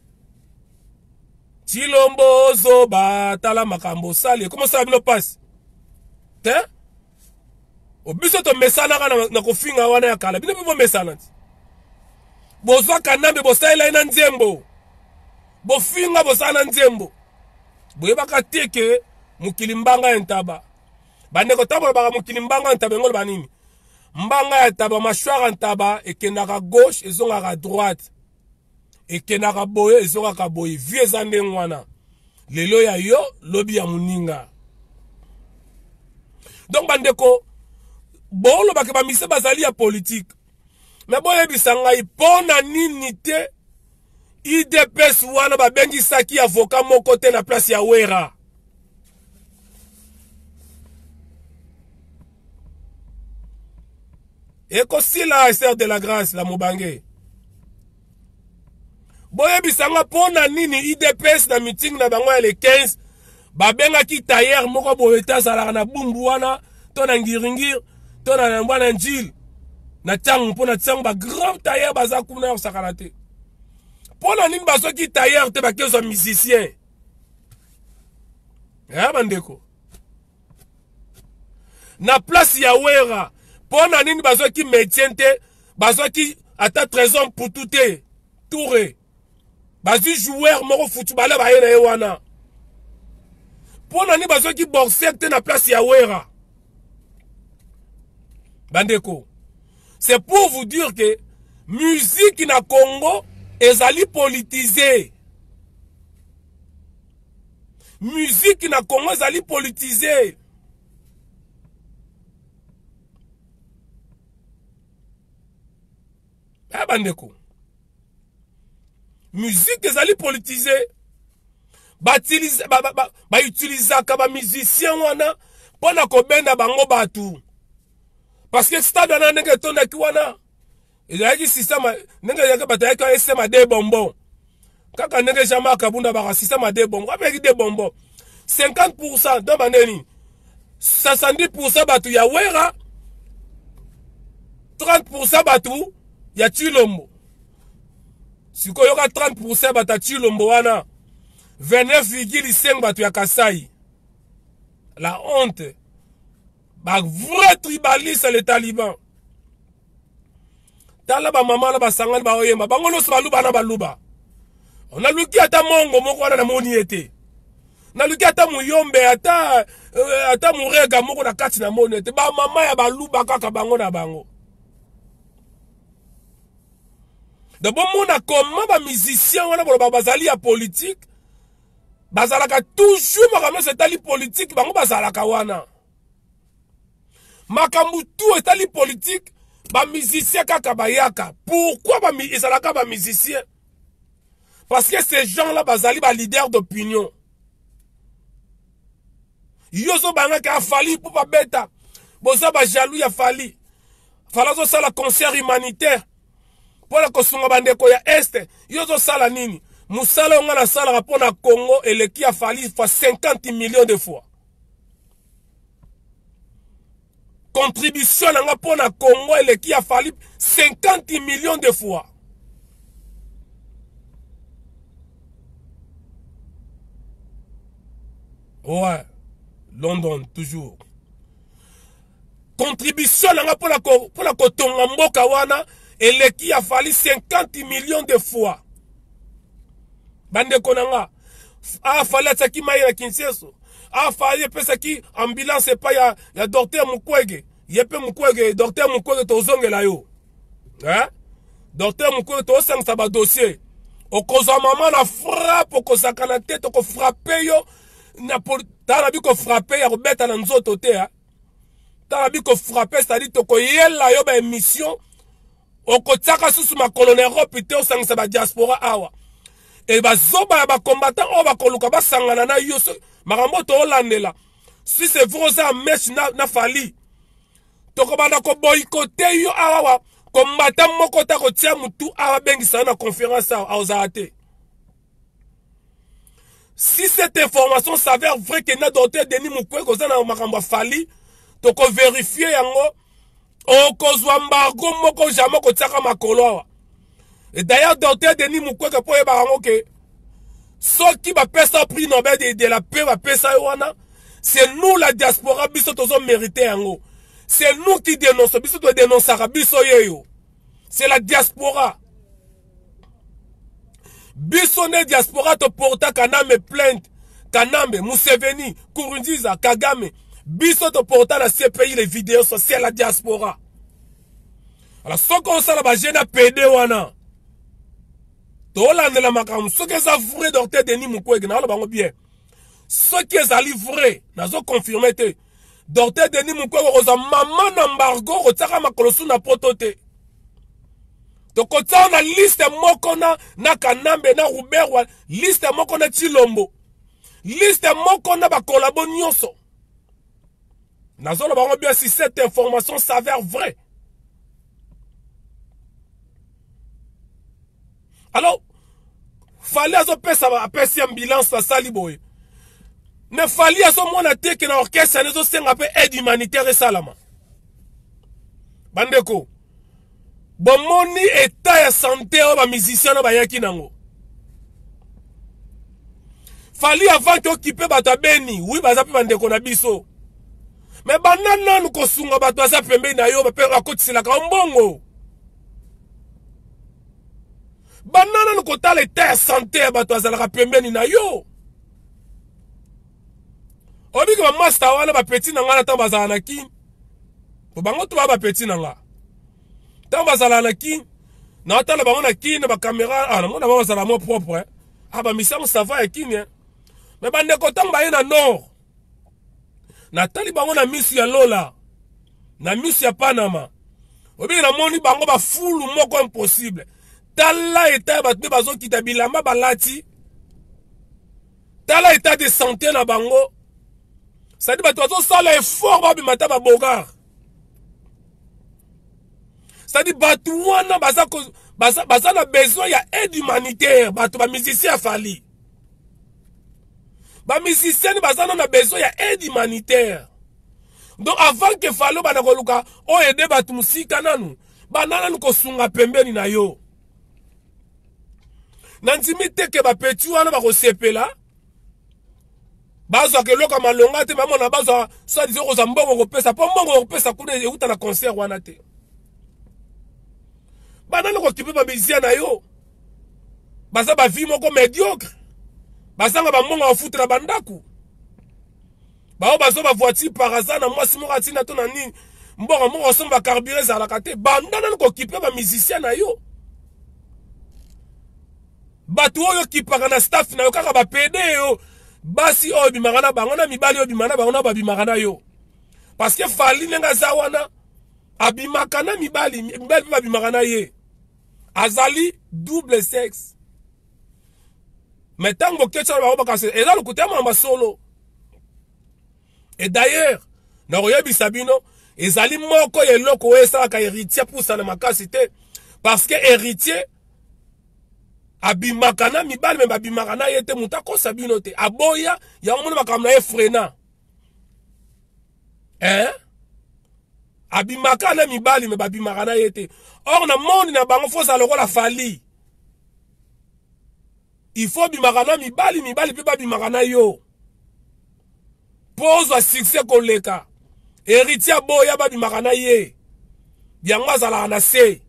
Chilombozo, ba, tala makambo, sali. Comment ça me passe? Hein? Au but de mesana, na kofinga wana ya kala. Bino bibo mesana. Bozo kanambe, bosa ila ina nzembo. Bofinga, bosa na nzembo. Boye baka teke, mukilimbanga entaba. Bande kotabo, baka mukilimbanga entaba, ngolo banini. Mbanga ya taba mashwara ntaba ekenaka gauche ezongaka droite ekenaka boye ezongaka boye vie zande ngwana lelo ya yo lobi ya muninga. Donc bandeko bolo bake ba mise bazali ya politique mais boye bisanga ipona nini te I D P S wana ba bengi saki avocat moko te na place ya Wera. Et aussi la Esther de la Grâce, la Mobange. Boye bisanga pona nini I D P S na meeting na bango le quinze. babengaki tailleur moko boye te azalaka na bumbu wana to na ngiringir to na mbwana njil na ntango mpo na ntango bagrand tailleur baza kuna ya kosakana te mpo na nini bazwaki tailleur te bakezwa musicien ya bandeko na place ya wera mpo na nini bazwaki médecin te bazwaki ata trésor mputu te toure bazwi joueur moko footballer baye na ye wana mpo na nini bazwaki boxer te na place ya wera bandeko. C'est pour vous dire que musique na Congo ezali politisé. Musique na Congo ezali politisé. Ah bandeko. Musique ezali politisé. Ba utiliser ba ba ba, ba utiliser ka ba musicien wana pona ko benda bango batu. Parce que stade wana ndenge tonda ki wana ezali système ndenge yaka bataya ka système de bonbon. Kaka ndenge jama kabunda ba système de bonbon. Avec des bonbons. cinquante pour cent dans bandeni. soixante-dix pour cent batu ya wera. trente pour cent batu ya Chilombo. Siko yoka trente pour cent bata Chilombo wana. vingt-neuf virgule cinq batu ya Kasai. La honte. Ba vrai tribaliste les talibans. Tala ba maman la ba sangana ba oyema. Bango no so luba na ba luba. On a luki ata mongo moko wana na moni ete. Na luki ata muyombe ata uh, ata murega moko na kati na moni ete. Ba mama ya ba luba kaka bango na bango. De bon mona comment ba musicien wana ba bazali ya politique. Bazalaka toujours makambo setali politique bango bazalaka wana. Makambu tout etali politique ba musicien kaka bayaka. Pourquoi ba ezalaka ba musicien? Parce que ces gens-là bazali ba leader d'opinion. Yozo banga ka fali pour pas beta. Boza ba jaloux ya fali. Falazo sala concert humanitaire. Pour la kosunga bandeko ya este. Yozo sala nini? Musala nga na sala rapport na Congo et le qui a fallu fois cinquante millions de fois. Contribution nga pour na Congo et le qui a fallu cinquante millions de fois. Ouais, London toujours. Contribution nga pour la pour la kotonga mboka wana et le qui a fallu cinquante millions de fois. Bande konanga a fallait saki maye na Kinshasa a fallait pesa ki ambulance pa ya ya docteur Mukwege yepe Mukwege docteur Mukwege to zongela yo hein docteur Mukwege to sangsa ba dossier okoza mama na frappe okozaka na tête ko frapper yo na pour tala bi ko frapper ya robeta na nzoto te hein tala bi ko frapper c'est-à-dire to ko yela yo ba émission okotsaka susu ma colonel Europe te osangsa ba diaspora awa. Et bah zoba ba combattant on va koluka ba sangana na yo makambo to landela si c'est vrai ça mesh na na fali to ko bana ko boycotter yo awa combattant moko ta ko tia mutu awa bengisa na conférence a ozate. Si cette information s'avère vrai que na docteur Denis Mukwege ko na makambo fali to ko vérifier yango o ko zwa mbargo moko jamais ko tia ka makolo awa. Et d'ailleurs, docteur Denis Mukwege pour y que ceux qui va payer ça prix Nobel de, de la paix va payer ça, c'est nous la diaspora, biso tozo mérité en haut. C'est nous qui dénonçons, biso to dénonçara, biso yeyo. C'est la diaspora. Biso ne diaspora to porta kaname plainte, kaname, Museveni, Kurunziza, Kagame. Biso to porta na ces pays les vidéos, c'est la diaspora. Alors, ce qu'on sait là-bas, j'ai na pédé wana. Tolande la makam ce que ça vrai docteur Denis Mukwege na bango bien ce qui est ali vrai nazo confirmer te docteur Denis Mukwege oza maman embargo otaka makolosu na potote to kota na liste moko na na Kanambe na Ruberwa liste moko na Chilombo liste moko na ba kolabo nyonso nazo bango bien si cette information s'avère vraie. Alors, fallait à pesa ambulance à Saliboy. ne fali à son mona te que na orchestre nezo senga pe aide humanitaire salama. Bandeko. Bomoni état ya santé o ba musicien no ba yaki nango. Fali avant que occupé bata beni, oui baza pe bandeko na biso. Mais banana nous kosunga bato asa pembe na yo ba pe akotisela ka mbongo. Banana nous kotala état ya santé bato azala pembe ni na yo. Obi que master wana ba petit na ngana tamba za na kin. Bo bango to ba petit na nga. Tamba za na kin. Na tala bango na kin ba caméra ah na mona ba za la mo propre. Ah ba mission ça va ya kin. Mais bande ko tamba ina nord. Na tali bango na miss ya Lola. Na miss ya Panama. Obi na moni bango ba fulu moko impossible. Tala état ba te bazo kita bilamba balati. Tala état de santé na bango. Ça dit, tu as ça l'effort, babi mata ba bogar. Ça dit, batu wana baza baza baza na besoin ya aide humanitaire, batu ba musicien fali. Ba musicien baza na besoin ya aide humanitaire. Donc avant que falo bana koluka, o aider batu musika nanu, banana nuko sunga pembeni na yo. Nanzimi teke ba petit wana ba ko sepela. Bazo ke loka malonga te mama na bazo so disons ko zambongo ko pesa pa mbongo ko pesa kuna euta na concert wana te. Banana ko kipe ba musicien na yo. Baza ba vie moko médiocre. Bazanga ba mbongo ofutra bandaku. Ba o bazo ba voiture par hasard na mwasi moko atina to na nini. Mbongo moko somba carburant za la kate. Bandana ko kipe ba musicien na yo. Batu oyo kipaka na staff na yo kaka ba P D yo. Basi o bimagana bangona mibali o bimana bangona ba bimagana yo. Parce que fali nenga zawana abimakana mibali mibali ba bimagana ye. Azali double sexe. Mais tango ketcha ba ba kase eza lokutema ma solo. Et d'ailleurs, na royebi sabino ezali moko ye loko esa ka héritier pour ça na makasi te parce que héritier abimakana mibali me babimakana yete mutako sabino te aboya ya mona bakamna ye frena hein abimakana mibali me babimakana yete or na monde na bango fosa lokola fali il faut bimakana mibali mibali pe babimakana yo pose a succès koleka héritier aboya babimakana ye biangwa zala na se.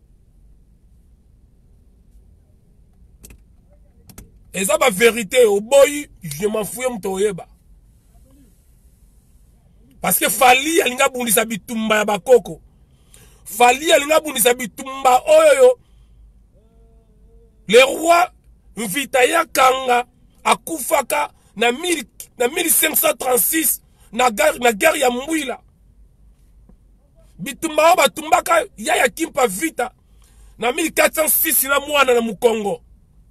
Et ça, la vérité, au boy, je m'en fous, je m'en parce que Fali, alinga bundi sa bitumba ya bakoko. Fali, alinga bundi sa bitumba oyo. Le roi, Mvitaya Kanga, akufaka, na, na mille cinq cent trente-six, na guerre, na guerre ya Mwila. Bitumba oba tumbaka, ya ya kimpa vita, na mille quatre cent six, na mwana na Mukongo.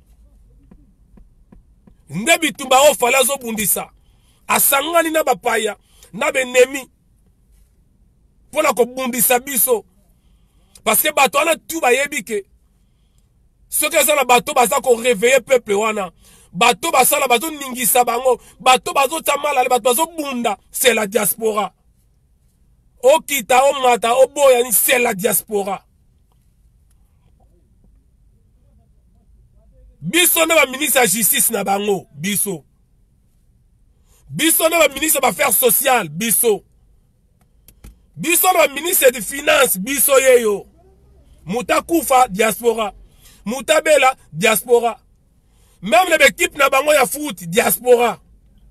Ndebi tumba o fala zo bundisa asangani na bapaya na benemi pona ko bundisa biso parce que bato ana tu ba yebike ce que ça na bato baza ko réveiller peuple wana bato basala bato ningisa bango bato bazo tamala le bato bazo bunda c'est la diaspora o kita o mata o boya ni c'est la diaspora. Biso na ba ministre de justice na bango biso biso na ba ministre ba affaires sociales biso biso na ba ministre de finance biso yeyo muta kufa diaspora muta bela diaspora même l'équipe na bango ya foot diaspora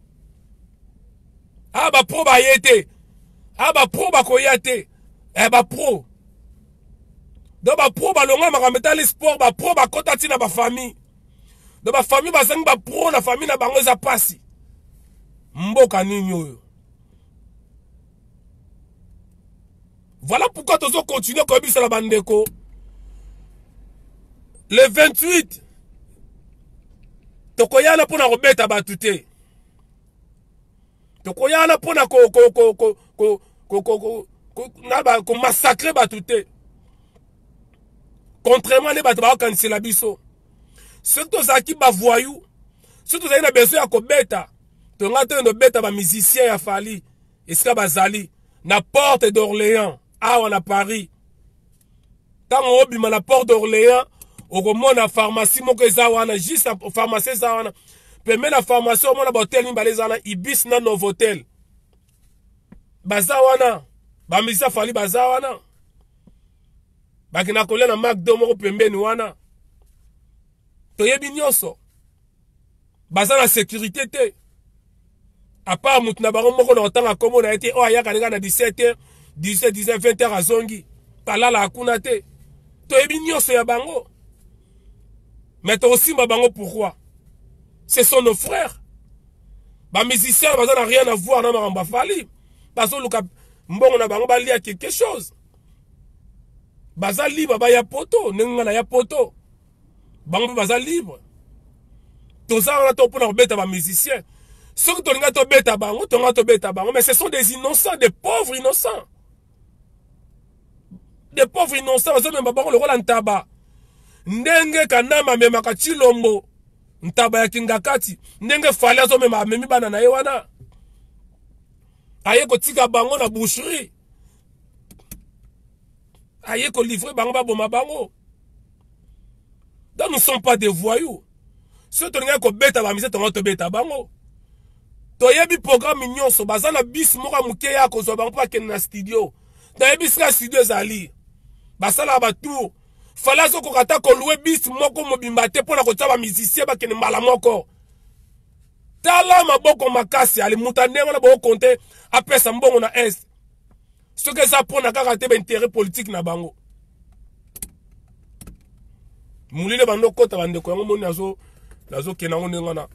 aba pro ba yete aba pro ba koyate e ba pro do ba pro ba longa makameta le sport ba pro ba kota tina ba famille. De ma famille, ba zang ba pro na famille na bango za pasi. Mboka nini oyo. Voilà pourquoi tozo continuer comme ça la bandeko. Le vingt-huit, tokoyana pona robeta batute. Tokoyana pona ko ko ko ko ko ko ko ko na ba ko massacrer batute. Contrairement les bato ba cancela biso. Surtout ça qui ba voyou, surtout ça y a besoin à kobeta, tonga te no beta ba musicien ya Fali esika bazali na porte d'Orléans awa na Paris. Tango obima na porte d'Orléans okomona pharmacie moko eza wana juste pharmacie eza wana pembe na pharmacie omona ba hotel mibale eza wana Ibis na Novotel baza wana ba musicien Fali baza wana bakina kolia na McDo moko pembeni wana toyebi nyonso baza na sécurité te à part mutu na bango moko na otanga kombo na ete o ayaka ndeka na dix-sept heures dix-sept, dix-neuf, vingt heures azongi talala akuna te toyebi nyonso ya bango mais tosimba bango pourquoi ce sont nos frères ba musiciens baza na rien à voir na makambo Fali bazo luka mbongo na bango balia quelque chose baza libre ba ya poto nenga na ya poto bango baza libre toza wana to pona kobeta ba musiciens ceux qui ont to beta bango tonga to beta bango mais ce sont des innocents des pauvres innocents des pauvres innocents bazo memba bango le rôle ntaba ndenge kanama mema ka Chilombo ntaba ya Kingakati ndenge Fali azo mema memi bana na ye wana aye ko tika bango na boucherie aye ko livrer bango ba boma bango. Donc nous ne sommes pas des voyous. Ceux qui ont beta ba mise tonga to beta bango. Toyebi programme nyonso bazana bis moka muke ya ko zo bango pa ken na studio. Toyebi sika studio zali. Basala ba tour. Fala zo ko kata ko louer bis moko mobimba te pona ko tsa ba musicien ba ken mbala moko. Tala maboko makasi ali mutande wana bo compter apesa mbongo na est. Ce que ça pona kaka te ba intérêt politique na bango. Mulile bando kota bande ko ngomoni azo nazo kenango ngana.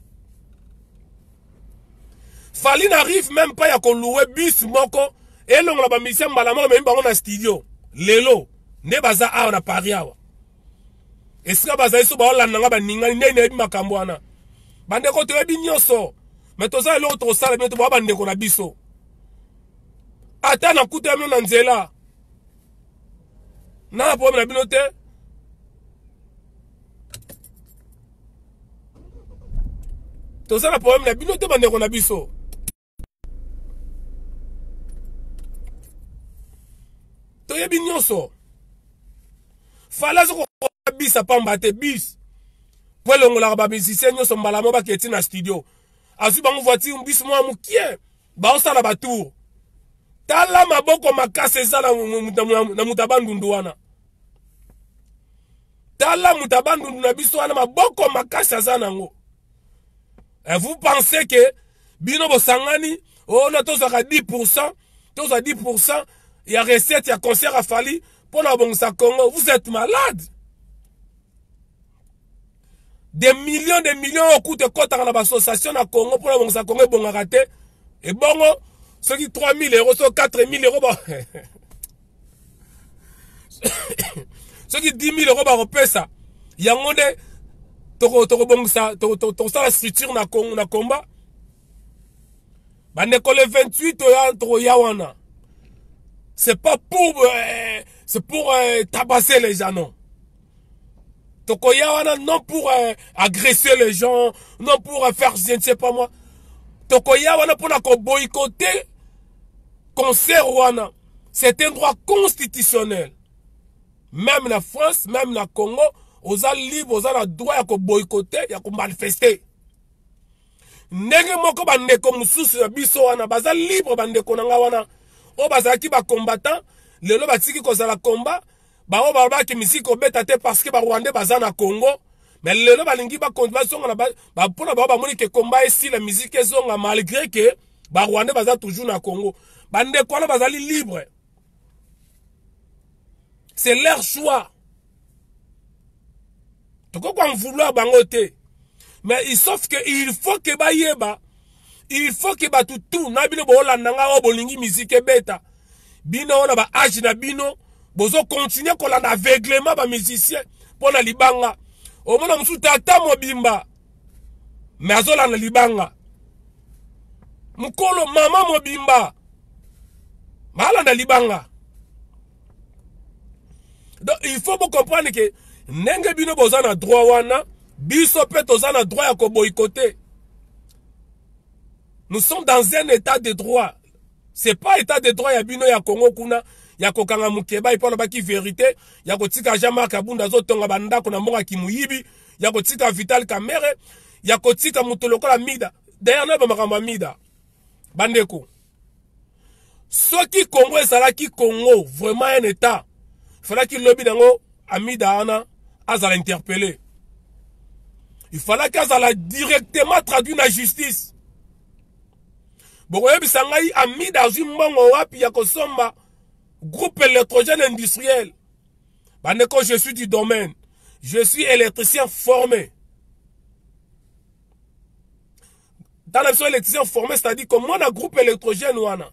Fali n'arrive même pas à louer bus moko et l'on la bamisien malama même bango na studio lelo ne baza a na Paris awa esika baza iso ba la nanga ba ninga ne ne makambo wana bande ko to ebi nyonso mais to za l'autre sala mais to ba bande ko na biso ata na kuta mno na nzela na problème na binote to za na problème na binote bande ko na biso. Toyebi nyonso fala zo ko bis apamba te bis po longola ba musicien nyonso mbala mo ba keti na studio azu bango voiture bis mo amukie ba osala ba tour tala maboko makase eza na mutabandundu wana tala mutabandundu na biso wana maboko makase aza nango. Et vous pensez que bino bosangani on a tous à dix pour cent tous à dix pour cent il y a recette, il y a concert à Fali pour la Bonsa Congo. Vous êtes malade. Des millions, des millions au coût de côte à l'association à Congo pour la Bonsa Congo bon raté. Et bon, ceux qui trois mille euros, ceux quatre mille euros, ceux qui dix mille euros, bah, ça. Il y a un monde, toro toro bon ça, toro toro ça la structure na Congo na combat. Bah, l'école vingt-huit, toro yawana. C'est pas pour euh, c'est pour euh, tabasser les gens, non. Tokoya wana non pour euh, agresser les gens, non pour euh, faire je ne sais pas moi. Tokoya wana pour la boycotter concert wana. C'est un droit constitutionnel. Même la France, même la Congo, aux libres, aux a droit à boycotter, à manifester. Nenge moko bande ko mususu ya biso wana baza libre bande ko nanga wana. O bazaki ba combattant lelo batiki kozala combat ba o ba ki misiko beta te parce que ba Rwandais baza na Congo mais lelo balingi ba combat songa na ba pona ba ba moni ke combat ici la musique zonga malgré que ba Rwandais baza toujours na Congo bande ko na bazali libre, c'est leur choix. Toko kwa vouloir bangote mais il sauf que il faut que ba yeba il faut que ba tutu na bino bo landanga o bolingi musique beta bino ona ba age na bino bozo continuer ko landa aveuglement ba musicien pona libanga o mona musu tata mobimba mais azola na libanga mukolo mama mobimba mala na libanga. Donc il faut vous comprendre que nenge bino boza na droit wana biso pe toza na droit ya ko boycotter. Nous sommes dans un état de droit. C'est pas état de droit, il y a bino ya Congo kuna, ya kokanga mukeba, il parle pas qui vérité, ya kotika Jean-Marc Abunda zotonga banda kuna monga kimuyibi, ya kotika Vital Kamerhe, ya kotika mutoloko la mida. D'ailleurs, nous avons mida. Bandeko. Ce qui Congo est ça qui Congo, vraiment un état. Il fallait qu'il lobby dango, amida ana, azala interpellé. Il fallait qu'azala directement traduit la justice. Bokoye bisangai amida zimbongo wapi ya kosomba groupe électrogène industriel. Bandeko, je suis du domaine. Je suis électricien formé. Dans la version électricien formé, c'est-à-dire que moi, on a groupe électrogène wana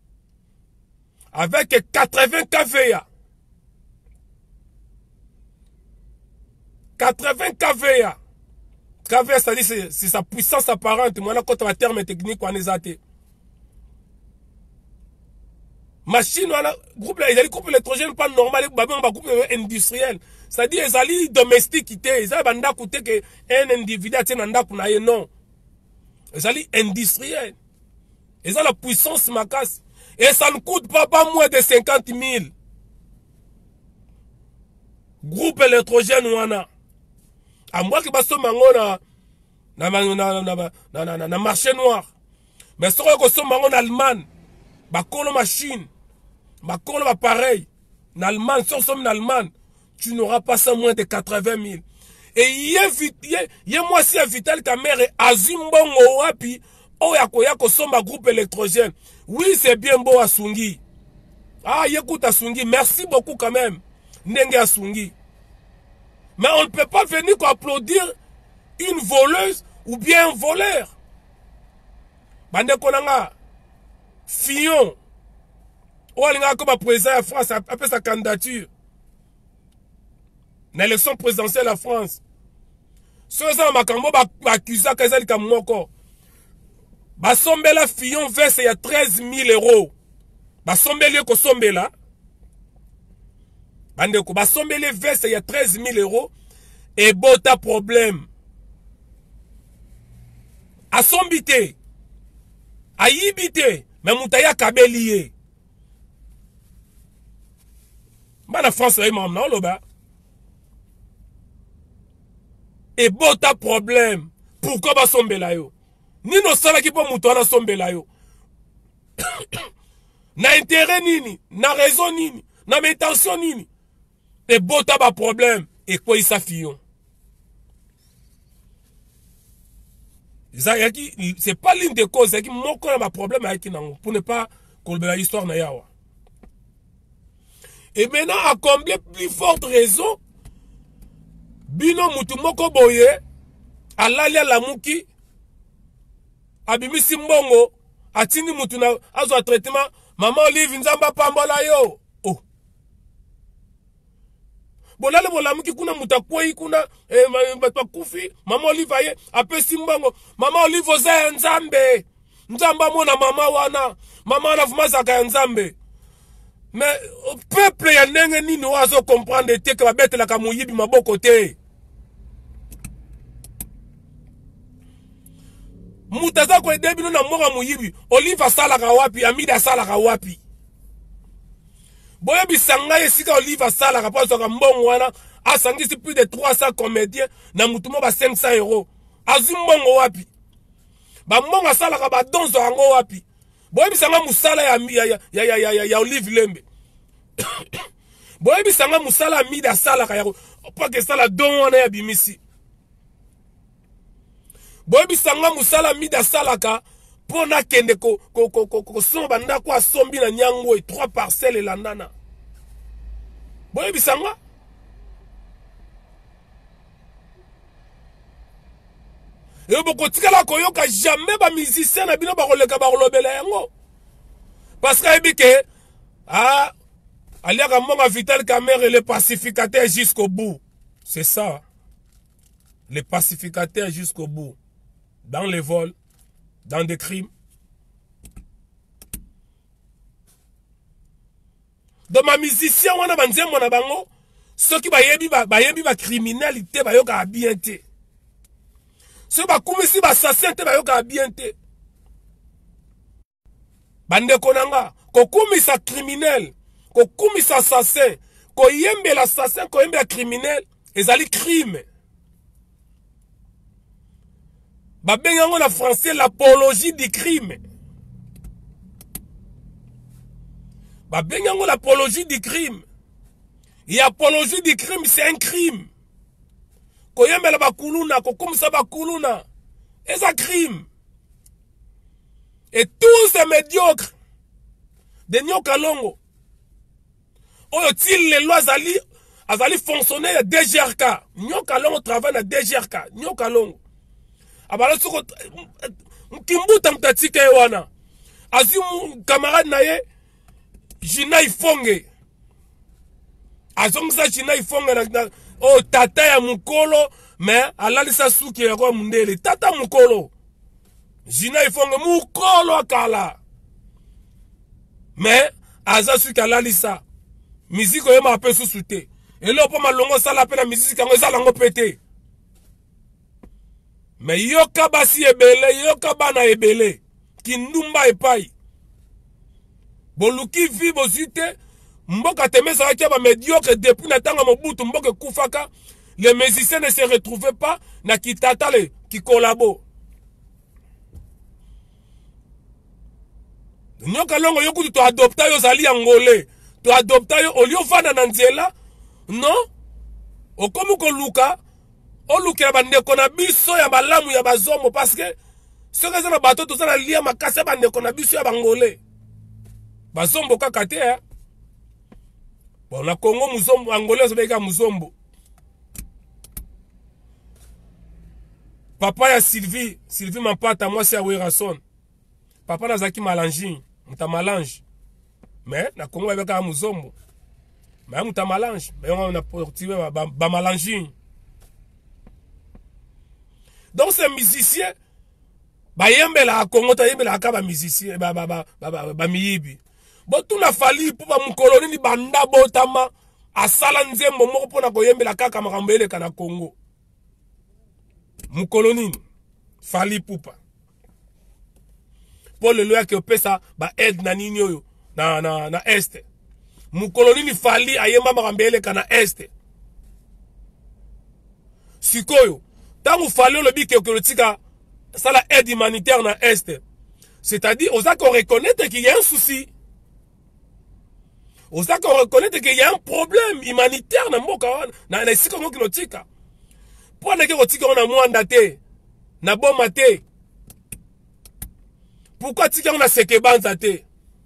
avec quatre-vingts K V A. quatre-vingts K V A. K V A, c'est-à-dire c'est sa puissance apparente. Moi, on a un terme technique. Machine, groupe, ils groupe électrogène pas normal, groupe industriel. C'est-à-dire, ils allaient domestique, ils allaient coûter que un individu a un non. Ils allaient industriel. Ils ont la puissance macasse. Et ça ne coûte pas, pas moins de cinquante mille. Groupe électrogène wana. À moi qui basso mango na na na na na na na marché noir. Mais ce que sont mango en Allemagne, ba kolo machine, ba kolo appareil, en Allemagne, si on sommes en Allemagne, tu n'auras pas ça moins de quatre-vingt mille. Et il y a moi si à Vital Kamerhe azimbongo wapi o yakoya kosomba groupe électrogène. Oui, c'est bien beau à Sungi. Ah, écoute à Sungi, merci beaucoup quand même. Nenge à Sungi. Mais on ne peut pas venir applaudir une voleuse ou bien un voleur. Bande konanga Fillon. Ou alinga comme président de France après sa candidature. L'élection présidentielle à France. Ceux qui ont accusé Kazali Kamoko. Basombela Fillon verse il y a treize mille euros. Basombele ko sombela. Bandeko, basombele verse il y a treize mille euros. Et bota problème. A sombité. A yibité. Mais moutaya kabeliye. Bah la France est même non loba. Et bota problème. Pourquoi basombela yo? Ni no sala ki po mutuana sombela yo. Na intérêt nini, na raison nini, na intention nini. Et bota ba problème. Et quoi il s'affillon? C'est pas l'une des causes, c'est qui moko na ba problème avec nango pour ne pas kolbela histoire na yawa. Et maintenant à combler plus forte raison, bino mutu moko boye alali la muki abimisi mbongo atini mutu na azo traitement maman Olive nzamba pambola yo. Oh. Bolale bolamuki kuna mutakwei kuna eh, kufi maman Olive aye apesi mbongo maman Olive oza nzambe nzamba mona mama wana mama na vumazaka ya nzambe. Mais peuple ya ndenge nini wazo comprendre te que babetela ka muyibi maboko te. Mutaza ko edebino na mwa muyibi Olive asalaka wapi Amida asalaka wapi. Boya bisanga esika Olive asalaka pa soka mbongo wana asangisi plus de trois cents comédiens na mutumo ba cinq cents euros. Azumbongo wapi. Ba mbongo asalaka ba donzo yango wapi. Boya bisanga musala ya ya ya ya ya, ya, ya Olive Lembe. Boya bisanga musala Amida asalaka ya pa ke sala don wana ya bimisi. Boya bisanga musala Amida asalaka pona kende ko ko ko ko ko somba ndako asombi na nyango et trois parcelles la nana. Boye bisanga et boko tikala koyoka jamais ba musicien na bino ba koleka ba kolobela yango parce que ebike ah aliaka monga Vital Kamerhe le pacificateur jusqu'au bout. C'est ça. Le pacificateur jusqu'au bout. Dans les vols, dans des crimes. Donc ma musicien wana banzembo na bango soki bayebi ba bayebi ba criminalité bayoka bien te. So ba kumisi ba assassin te bayoka bien te. bande konanga kokumisa criminel kokumisa assassin koyembela assassin koyembela criminel ezali crime babengango na français l'apologie du crime babengango l'apologie du crime et apologie du crime c'est un crime koyembela bakuluna kokumisa bakuluna c'est un crime et tous ces médiocres de Nyoka Longo oyo til les lois azali azali fonctionnaire ya D G R K Nyoka Longo travaille na D G R K Nyoka Longo abala soko kimbuta mtatike wana azimu camarade na ye Jina Ifonge azongisa Jina Ifonge na o tata ya mukolo mais alalisa suki ya kwa mundele tata mukolo Jina Ifonge mukolo akala mais aza suki alalisa miziko yema ape susute elo po malongo sala pe na miziki yango ezala ngo pete mais yoka basi ebele yoka bana ebele kindumba epai boluki vi bozite mboka temesa waki ba médiocre depuis na tanga mobutu mboka kufaka les musiciens ne se retrouvaient pas na kitata le qui collabo Nyoka Longo yokutu to adopta yo zali angolais to adopta yo olio fana na nzela non okomu ko luka oluka bandeko na biso ya balamu ya bazomo parce que ce que ça na bato to na lia makasa bandeko na biso ya bangolais bazombo kaka te hein bon na Congo muzombo angolais zobeka muzombo papa ya Sylvie Sylvie Mampata moi c'est Werason papa na zaki malangi muta malange mais na Congo avec muzombo mais muta malange mais on a portivé ba, ba malangi donc ces musiciens ba yembela a Congo ta yembela ka ba musicien ba ba ba ba, ba miyibi bo tuna fali pour ba mukoloni ni banda botama asala nzembo moko pona ko yembela kaka makambo ele kana Congo mukoloni fali pupa pour le loi que pesa ba aide na nini oyo na na na este mukoloni ni fali ayemba makambele kana este sikoyo tangu fali le bike que le tika ça la aide humanitaire na este c'est-à-dire aux qu'on reconnaître qu'il y a un souci aux qu'on reconnaître qu'il y a un problème humanitaire na mboka na na siko ngo tika pour na ke tika na mwanda te na boma te. Pourquoi tika on a seke banza te?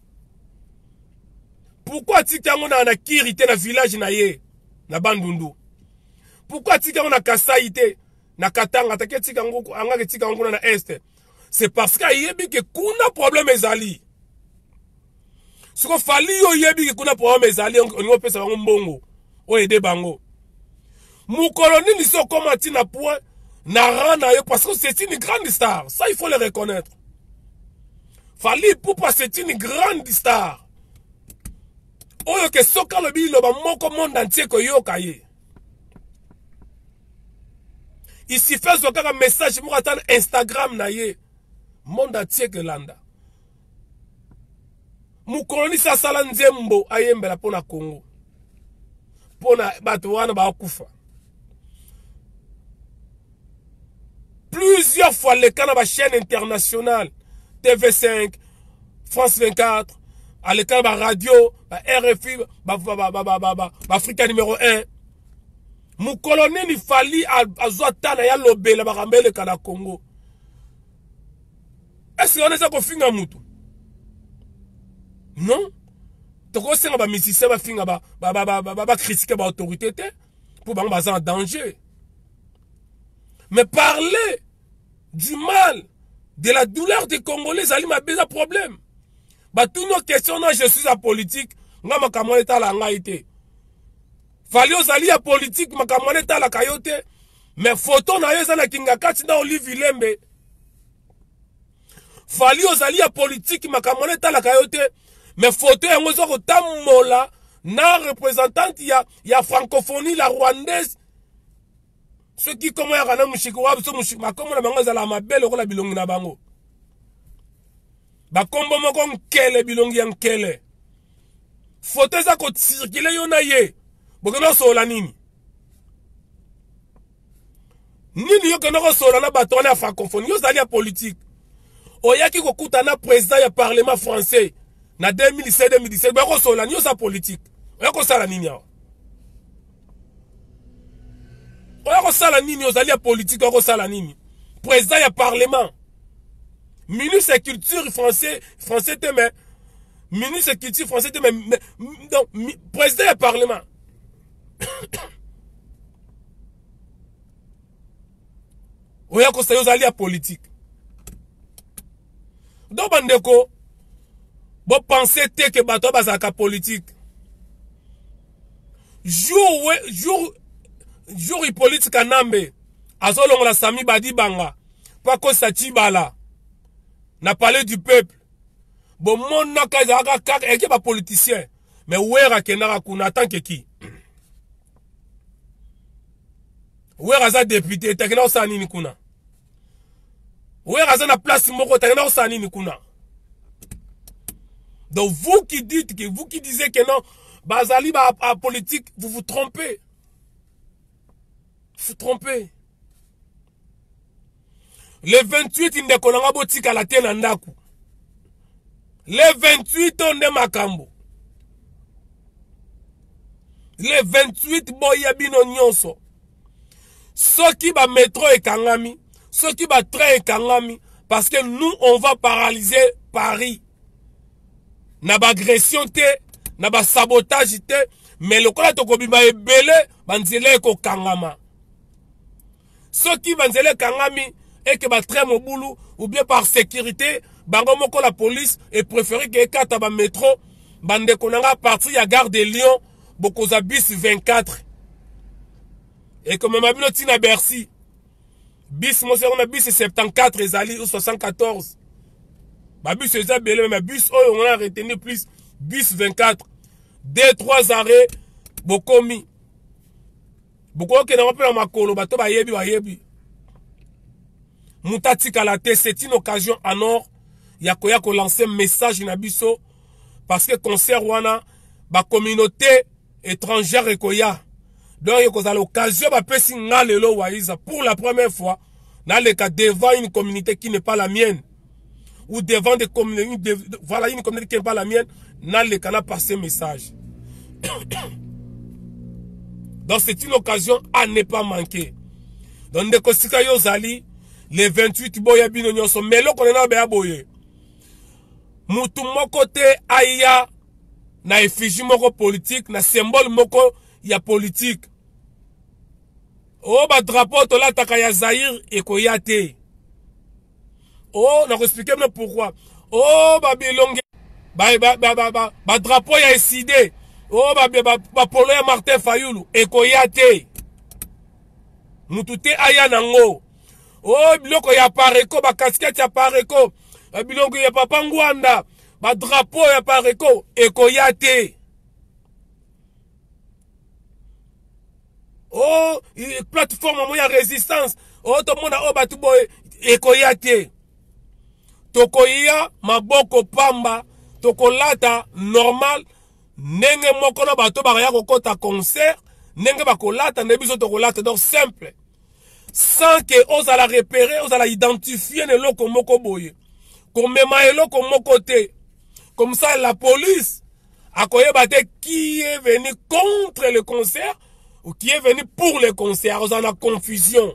Pourquoi tika on a na kirite na village na ye na Bandundu? Pourquoi tika on a Kasai te na Katanga take tika ngoko anga ke tika ngona na est? C'est parce que yebi ke kuna problème ezali. Siko fali yo yebi ke kuna problème ezali on ngo pesa bango mbongo o ede bango. Mukoloni ni so koma tina point na rana yo parce que c'est une grande star, ça il faut le reconnaître. Fali Poupa c'est une grande star. Oyo ke soka le bilo ba moko monde entier ko yoka ye. Ici fait soka un message mo atan Instagram na ye. Monde entier ke landa. Mukoloni sa sala nzembo ayembela pona Congo. Pona bato wana ba kufa. Plusieurs fois les canaux chaîne internationale T V cinq, France vingt-quatre, à l'école de radio, R F I, Africa numéro un. Mon colonel ni fali à Zouata na ya lobe la barambele kana Congo. Est-ce qu'on est ça qu'on finga mutu? Non. Toko senga ba musicien ba finga ba ba ba ba ba critiquer ba autorité pour ba en danger. Mais parler du mal, de la douleur des Congolais, ça m'a besoin de problème. Bah, toutes nos questions, non, je suis à politique, nga makamone ta la nga ite. Fali ozali à politique, makamone ta la kayote, mais photo na yo na kinga kati na Olive Vilembe. Fali ozali à politique, makamone ta la kayote, mais photo yango zo tamola na représentante ya ya francophonie la rwandaise. Ceux qui comment y'a un mouchiko wab so mouchiko ma comment la bango za la mabele ko la bilongi na bango ba kombo moko nkele bilongi ya nkele photo za ko circuler yo na ye bokeno sola nini nini yo keno sola na bato na francophonie yo zali ya politique oyaki kokuta na président ya parlement français na deux mille sept deux mille dix-sept ba ko sola ni yo sa politique oyako sala nini ya oyako sala nini ozali ya politique oyako sala nini président ya parlement ministre culture français français te mais ministre culture français te mais donc président ya parlement oyako sala ozali ya politique donc bandeko bo penser te que bato bazaka politique jour we jour jour Hippolyte Kanambe azolongola Sami Badibanga pako Sachibala na palais du peuple bon mon naka zaka kaka eke ba politicien mais wera kenara kuna tant que qui wera za député takena osani ni kuna wera za na place moko takena osani ni kuna. Donc vous qui dites que vous qui disiez que non bazali ba a politique vous vous trompez. Vous trompez. Le vingt-huit, il ne konanga botika la tena ndaku. Le vingt-huit, on est makambo. Le vingt-huit, boya bino nyonso. Ceux qui va métro et kangami, ceux qui va train et kangami, parce que nous, on va paralyser Paris. Na ba agression te, na ba sabotage te, mais le kola tokobima ebele, banzele ko kangama. Ceux qui vanzele kangami et que batre mobulu ou bien par sécurité bango moko la police et préféré que kata ba métro bande konanga parti ya gare de Lyon bokoza bis vingt-quatre et comme mabino tina Bercy bis mo se on a bis soixante-quatorze ezali ou soixante-quatorze ba bis eza belé mais bus on a retenu plus bis vingt-quatre deux trois arrêts bokomi. Beaucoup qui n'ont pas ma colo, bateau ba yebi ba yebi. Moutati kalate, c'est une occasion en or. Yakoya ko lancer un message na biso parce que concert wana ba communauté étrangère ekoya. Donc yoko za l'occasion ba pesi ngalelo waiza pour la première fois dans le cas devant une communauté qui n'est pas la mienne ou devant des communautés voilà une communauté qui n'est pas la mienne dans le cas là passer message. Donc c'est une occasion à ne pas manquer. Donc ndeko sika yo zali le vingt-huit boya bino nyonso melo konena be aboye. Mutu moko te aya na effigie moko politique na symbole moko ya politique. Oh ba drapeau to la taka ya Zaïre ekoya te. Oh na expliquer moi pourquoi. Oh ba bilonge ba ba ba ba, ba drapeau ya S I D. Oh ba ba ba polo ya Martin Fayulu ekoya te. Mutu te aya nango. Oh biloko ya pareko ba casquette ya pareko. Biloko ya papa ngwanda ba drapeau ya pareko ekoya te. Oh plateforme mo ya résistance. Oh to mona o batu boy ekoya te. Tokoya maboko pamba tokolata normal. Nenge moko na bato ba ya kokota concert nenge bakolata ne biso tokolata donc simple sans que on la repérer on la identifier ne loko moko boye comme mema eloko moko te comme ça la police a koyeba te qui est venu contre le concert ou qui est venu pour le concert on a confusion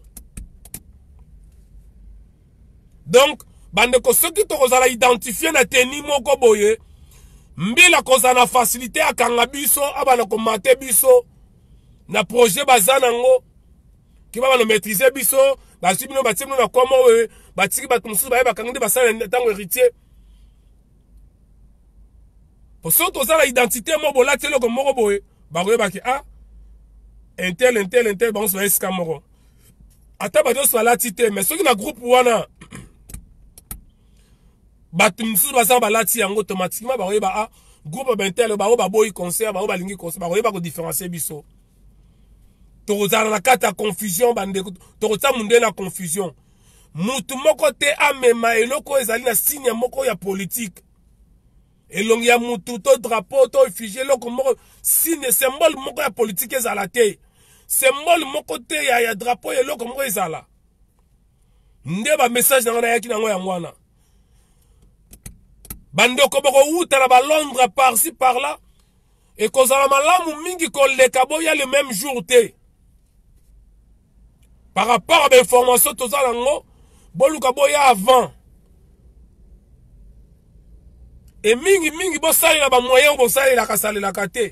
donc bande ko ceux qui to la identifier na teni moko boye mbila koza na facilité akanga biso abana ko mate biso na projet bazanango ki baba no maîtriser biso ba sibino ba tsimno na komo we ba tiki ba tumsu ba ba kangende basana tango héritier pour ça to za la identité mo bola telo ko moko boye ba ko ba ki ah intel intel intel ba on se eska moko ata ba do so la tité mais ceux qui na groupe wana batumsu baza balati yango automatiquement ba oyeba a groupe bentel ba ba boy concert ba ba lingi concert ba oyeba ko différencier biso to rozana na kata confusion bande to rota munde na confusion mutu moko te amema eloko ezali na signe moko ya politique. Elongi ya mutu to drapeau to effigie eloko moko signe symbole moko ya politique ezala te. Symbole moko te ya, ya drapeau eloko moko ezala. Nde ba message na ngana yaki nango yango wana. Bandeko boko uta na ba Londres par-ci par-là. Et kozala malamu mingi koleka boya le même jour te. Par rapport à l'information toza nango, boluka boya avant. Et mingi mingi bo sali na ba moyen bo sali la kasali la kate.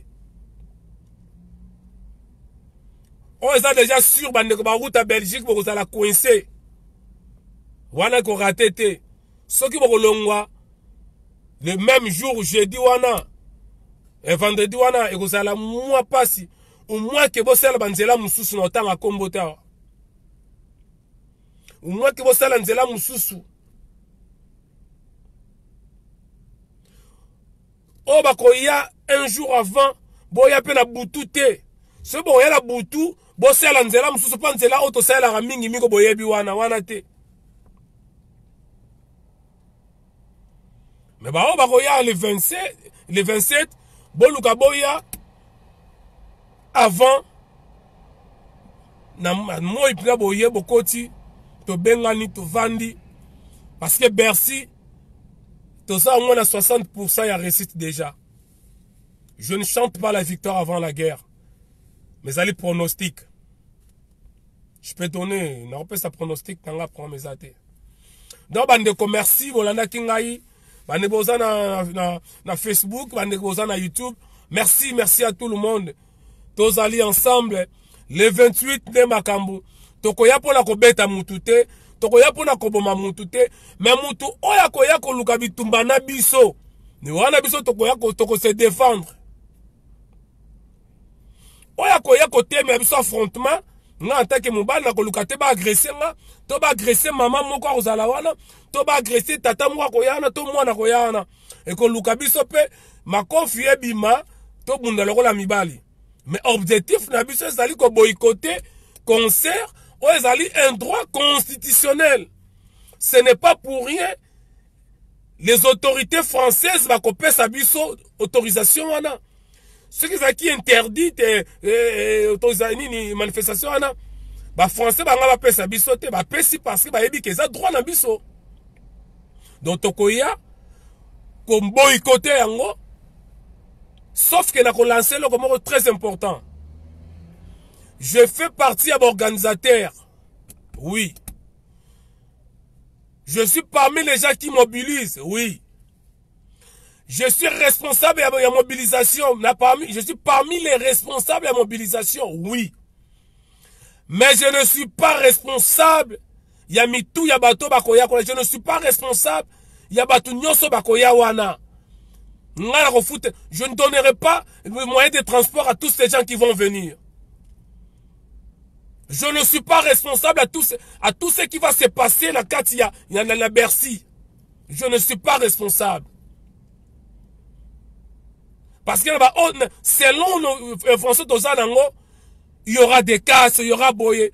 On est déjà sûr bandeko ba route à Belgique bo kozala coincé. Wana ko raté te. Soki bo kolongwa le même jour jeudi wana et vendredi wana et kozala moi pasi au moins que bo sala banzela mususu na tanga kombo ta. Au moins que bo sala nzela mususu. Oh bakoya un jour avant boya pe na butu te. Ce boya la butu bo sala nzela mususu pa nzela auto sala ra mingi mingo boyebi wana wana te. Mais bah on bakoya le vingt-sept le vingt-sept boluka boya avant na moi pla boye bokoti to bengani to vandi parce que Bercy tout ça au moins à soixante pour cent il y a réussite déjà. Je ne chante pas la victoire avant la guerre. Mais allez pronostic. Je peux donner, non pas ça pronostic quand on prend mes athées. Donc bande de merci bolanda kingai, bande boza na na na Facebook, bande boza na YouTube. Merci, merci à tout le monde. Tous allés ensemble le vingt-huit de Makambu. Tokoya pour la kobeta mutute. Tokoya pona koboma mutu te mais mutu oya koya ko luka bitumba na biso ni wana biso tokoya ko toko se défendre oya koya ko te mais biso affrontement nga attaque mobana ko luka te ba agresser nga to ba agresser maman moko kozala wana to ba agresser tata moko koyana to mwana koyana e ko luka biso pe makofi ebima to bunda lokola mibali mais objectif na biso ezali ko boycotter concert. Oh, un droit constitutionnel. Ce n'est pas pour rien. Les autorités françaises vont couper sa biso autorisation. Ce qui est interdit, autorisation, manifestation, les Français vont couper sa biso, parce qu'ils ont droit à biso. Donc, Tokoya, comme boycotter, sauf qu'il a lancé le mot très important. Je fais partie à l'organisateur. Oui. Je suis parmi les gens qui mobilisent. Oui. Je suis responsable de la mobilisation. Je suis parmi les responsables de la mobilisation. Oui. Mais je ne suis pas responsable. Yamitu yabato bakoya. Je ne suis pas responsable. Yabatu nyoso bakoya wana. Je ne donnerai pas le moyen de transport à tous ces gens qui vont venir. Je ne suis pas responsable à tout ce, à tout ce qui va se passer dans Katia, il y en a la Bercy. Je ne suis pas responsable. Parce que selon nos Français d'Ozanango, il y aura des casses, il y aura boyé.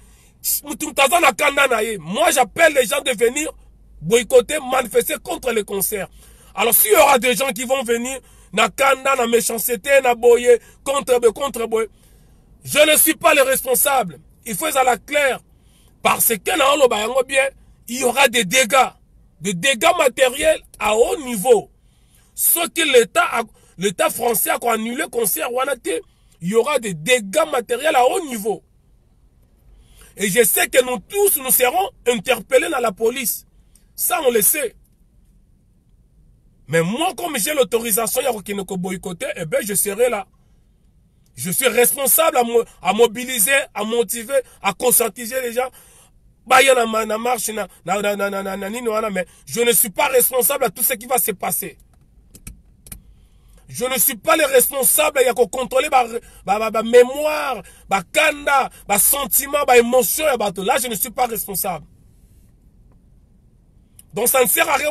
Moi, j'appelle les gens de venir boycotter, manifester contre les concerts. Alors, s'il y aura des gens qui vont venir, na kanda, na méchanceté, na boyé, contre, contre boyé, je ne suis pas le responsable. Il faut être à la claire. Parce que bien, il y aura des dégâts. Des dégâts matériels à haut niveau. Ce que l'État l'État français a annulé le concert, il y aura des dégâts matériels à haut niveau. Et je sais que nous tous, nous serons interpellés dans la police. Ça, on le sait. Mais moi, comme j'ai l'autorisation à boycotter, eh bien, je serai là. Je suis responsable à, mo à mobiliser, à motiver, à conscientiser les gens. Mais je ne suis pas responsable à tout ce qui va se passer. Je ne suis pas le responsable à contrôler ma mémoire, ma kanda, ma sentiment, ma émotion. Là, je ne suis pas responsable. Donc ça ne sert à rien.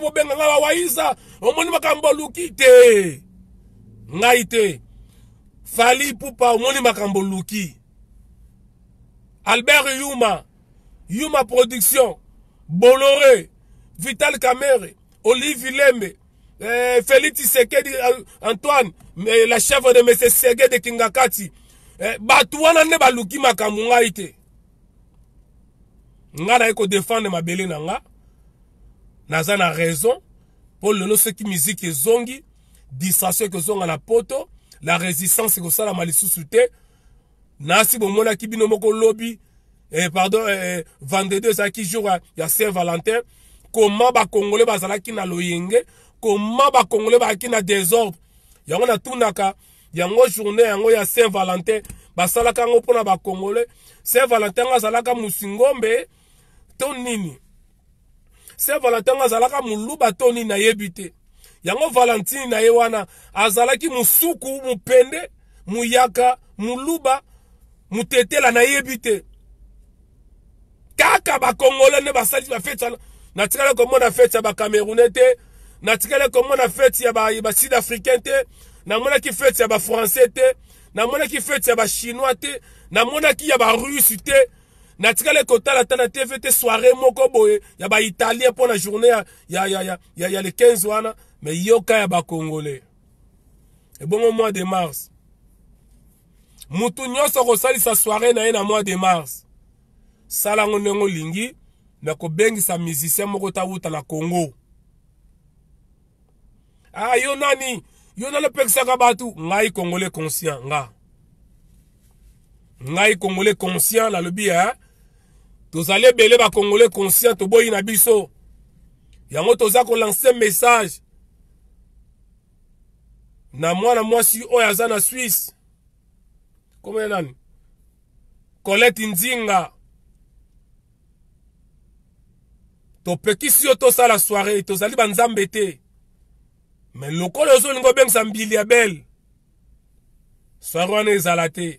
Fali Poupa, Moni Makambo Luki. Albert Yuma. Yuma Production. Bolloré, Vital Kamerhe, Olivier Lembe, eh, Félix Tshisekedi Antoine, eh, la chef de M. Sege de Kingakati. Eh, Batouana ne baluki makamunga ite. Nga na eko défendre ma belle nanga. Naza na raison. Pour le ceux qui musique zongi, distraction que zonga na poto, la résistance que ça la malisusu te. Nasi bomona ki bino moko lobby. Eh, pardon, eh, vendredi, ça qui joue, il y a Saint-Valentin. Comment ba Congolais bazalaki na loyenge? Comment ba Congolais bazalaki na désordre? Yango na tunaka, yango journée, yango ya Saint-Valentin, basalaka ngo pona ba Congolais. Saint-Valentin bazalaka musingombe, to nini? Saint-Valentin bazalaka muluba to nini na yebite. Yango Valentine na yewana, azalaki musuku, mupende, muyaka, muluba, mutetela na yebite. Kaka ba Congolais ne basali ba fête na tikala comme on a fait ya ba Camerounais te na tikala comme on a fait ya ba ba Sud-Africain te na mona ki fait ya ba Français te na mona ki fait ya ba Chinois te na mona ki ya ba Russe te na tikala kotala tana T V te soirée moko boye ya ba Italien pour la journée ya ya ya ya ya, ya le quinze wana mais yoka ya ba Congolais et bon au mois de mars mutu nyonso ko sali sa soirée na na mois de mars salango nengo lingi na ko bengi sa musicien moko ta wuta na Congo. Ah yo nani, yo na le peksa ka batu, ngai Congolais conscient nga. Ngai Congolais conscient la lobi hein. Tozale belé ba Congolais conscient to boyi na biso. Yango toza ko lancer message. Na mwana mwasi oyo aza na Suisse. Comment nani? Colette Nzinga. To pekisi yo to sa la soirée, to zali banzambe te. Mais lokolo zo lingo beng sa mbili ya belle. Soirée wana ezala te.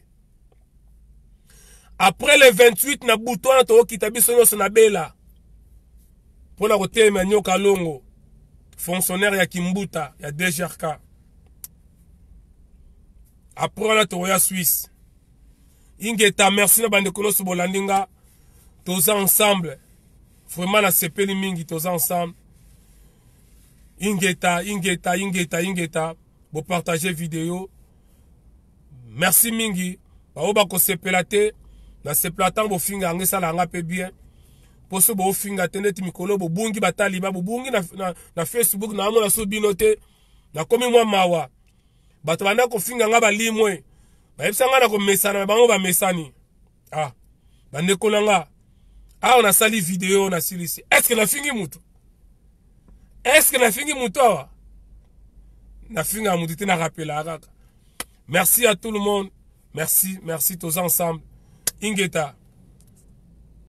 Après le vingt-huit na bouton to kitabiso nyonso na bela. Pona ko tema nyoka longo. Fonctionnaire ya Kimbuta, ya D G R K. Après la to ya Suisse. Ingeta merci na bande kono so bolandinga. Toza ensemble. Vraiment na sepeli mingi toza ensemble. Ingeta, ingeta, ingeta, ingeta. Bo partager vidéo. Merci mingi. Ba oba ko sepela te. Na sepelatan bo finga angesa la nga pe bien. Poso bo finga teneti mikolo bo bungi batali ba bo bungi na, na, na Facebook na amo na so binote. Na komi mwa mawa. Bato banda ko finga nga ba limwe. Ba yepsa nga na ko mesana ba ngo ba mesani. Ah. Bande ko nga. Ah, on a sali vidéo, on a sali ici. Est-ce que na fingi mutu? Est-ce que na fingi mutu? Na fingi a mutu, na rappel à Merci à tout le monde. Merci, merci tous ensemble. Ingeta.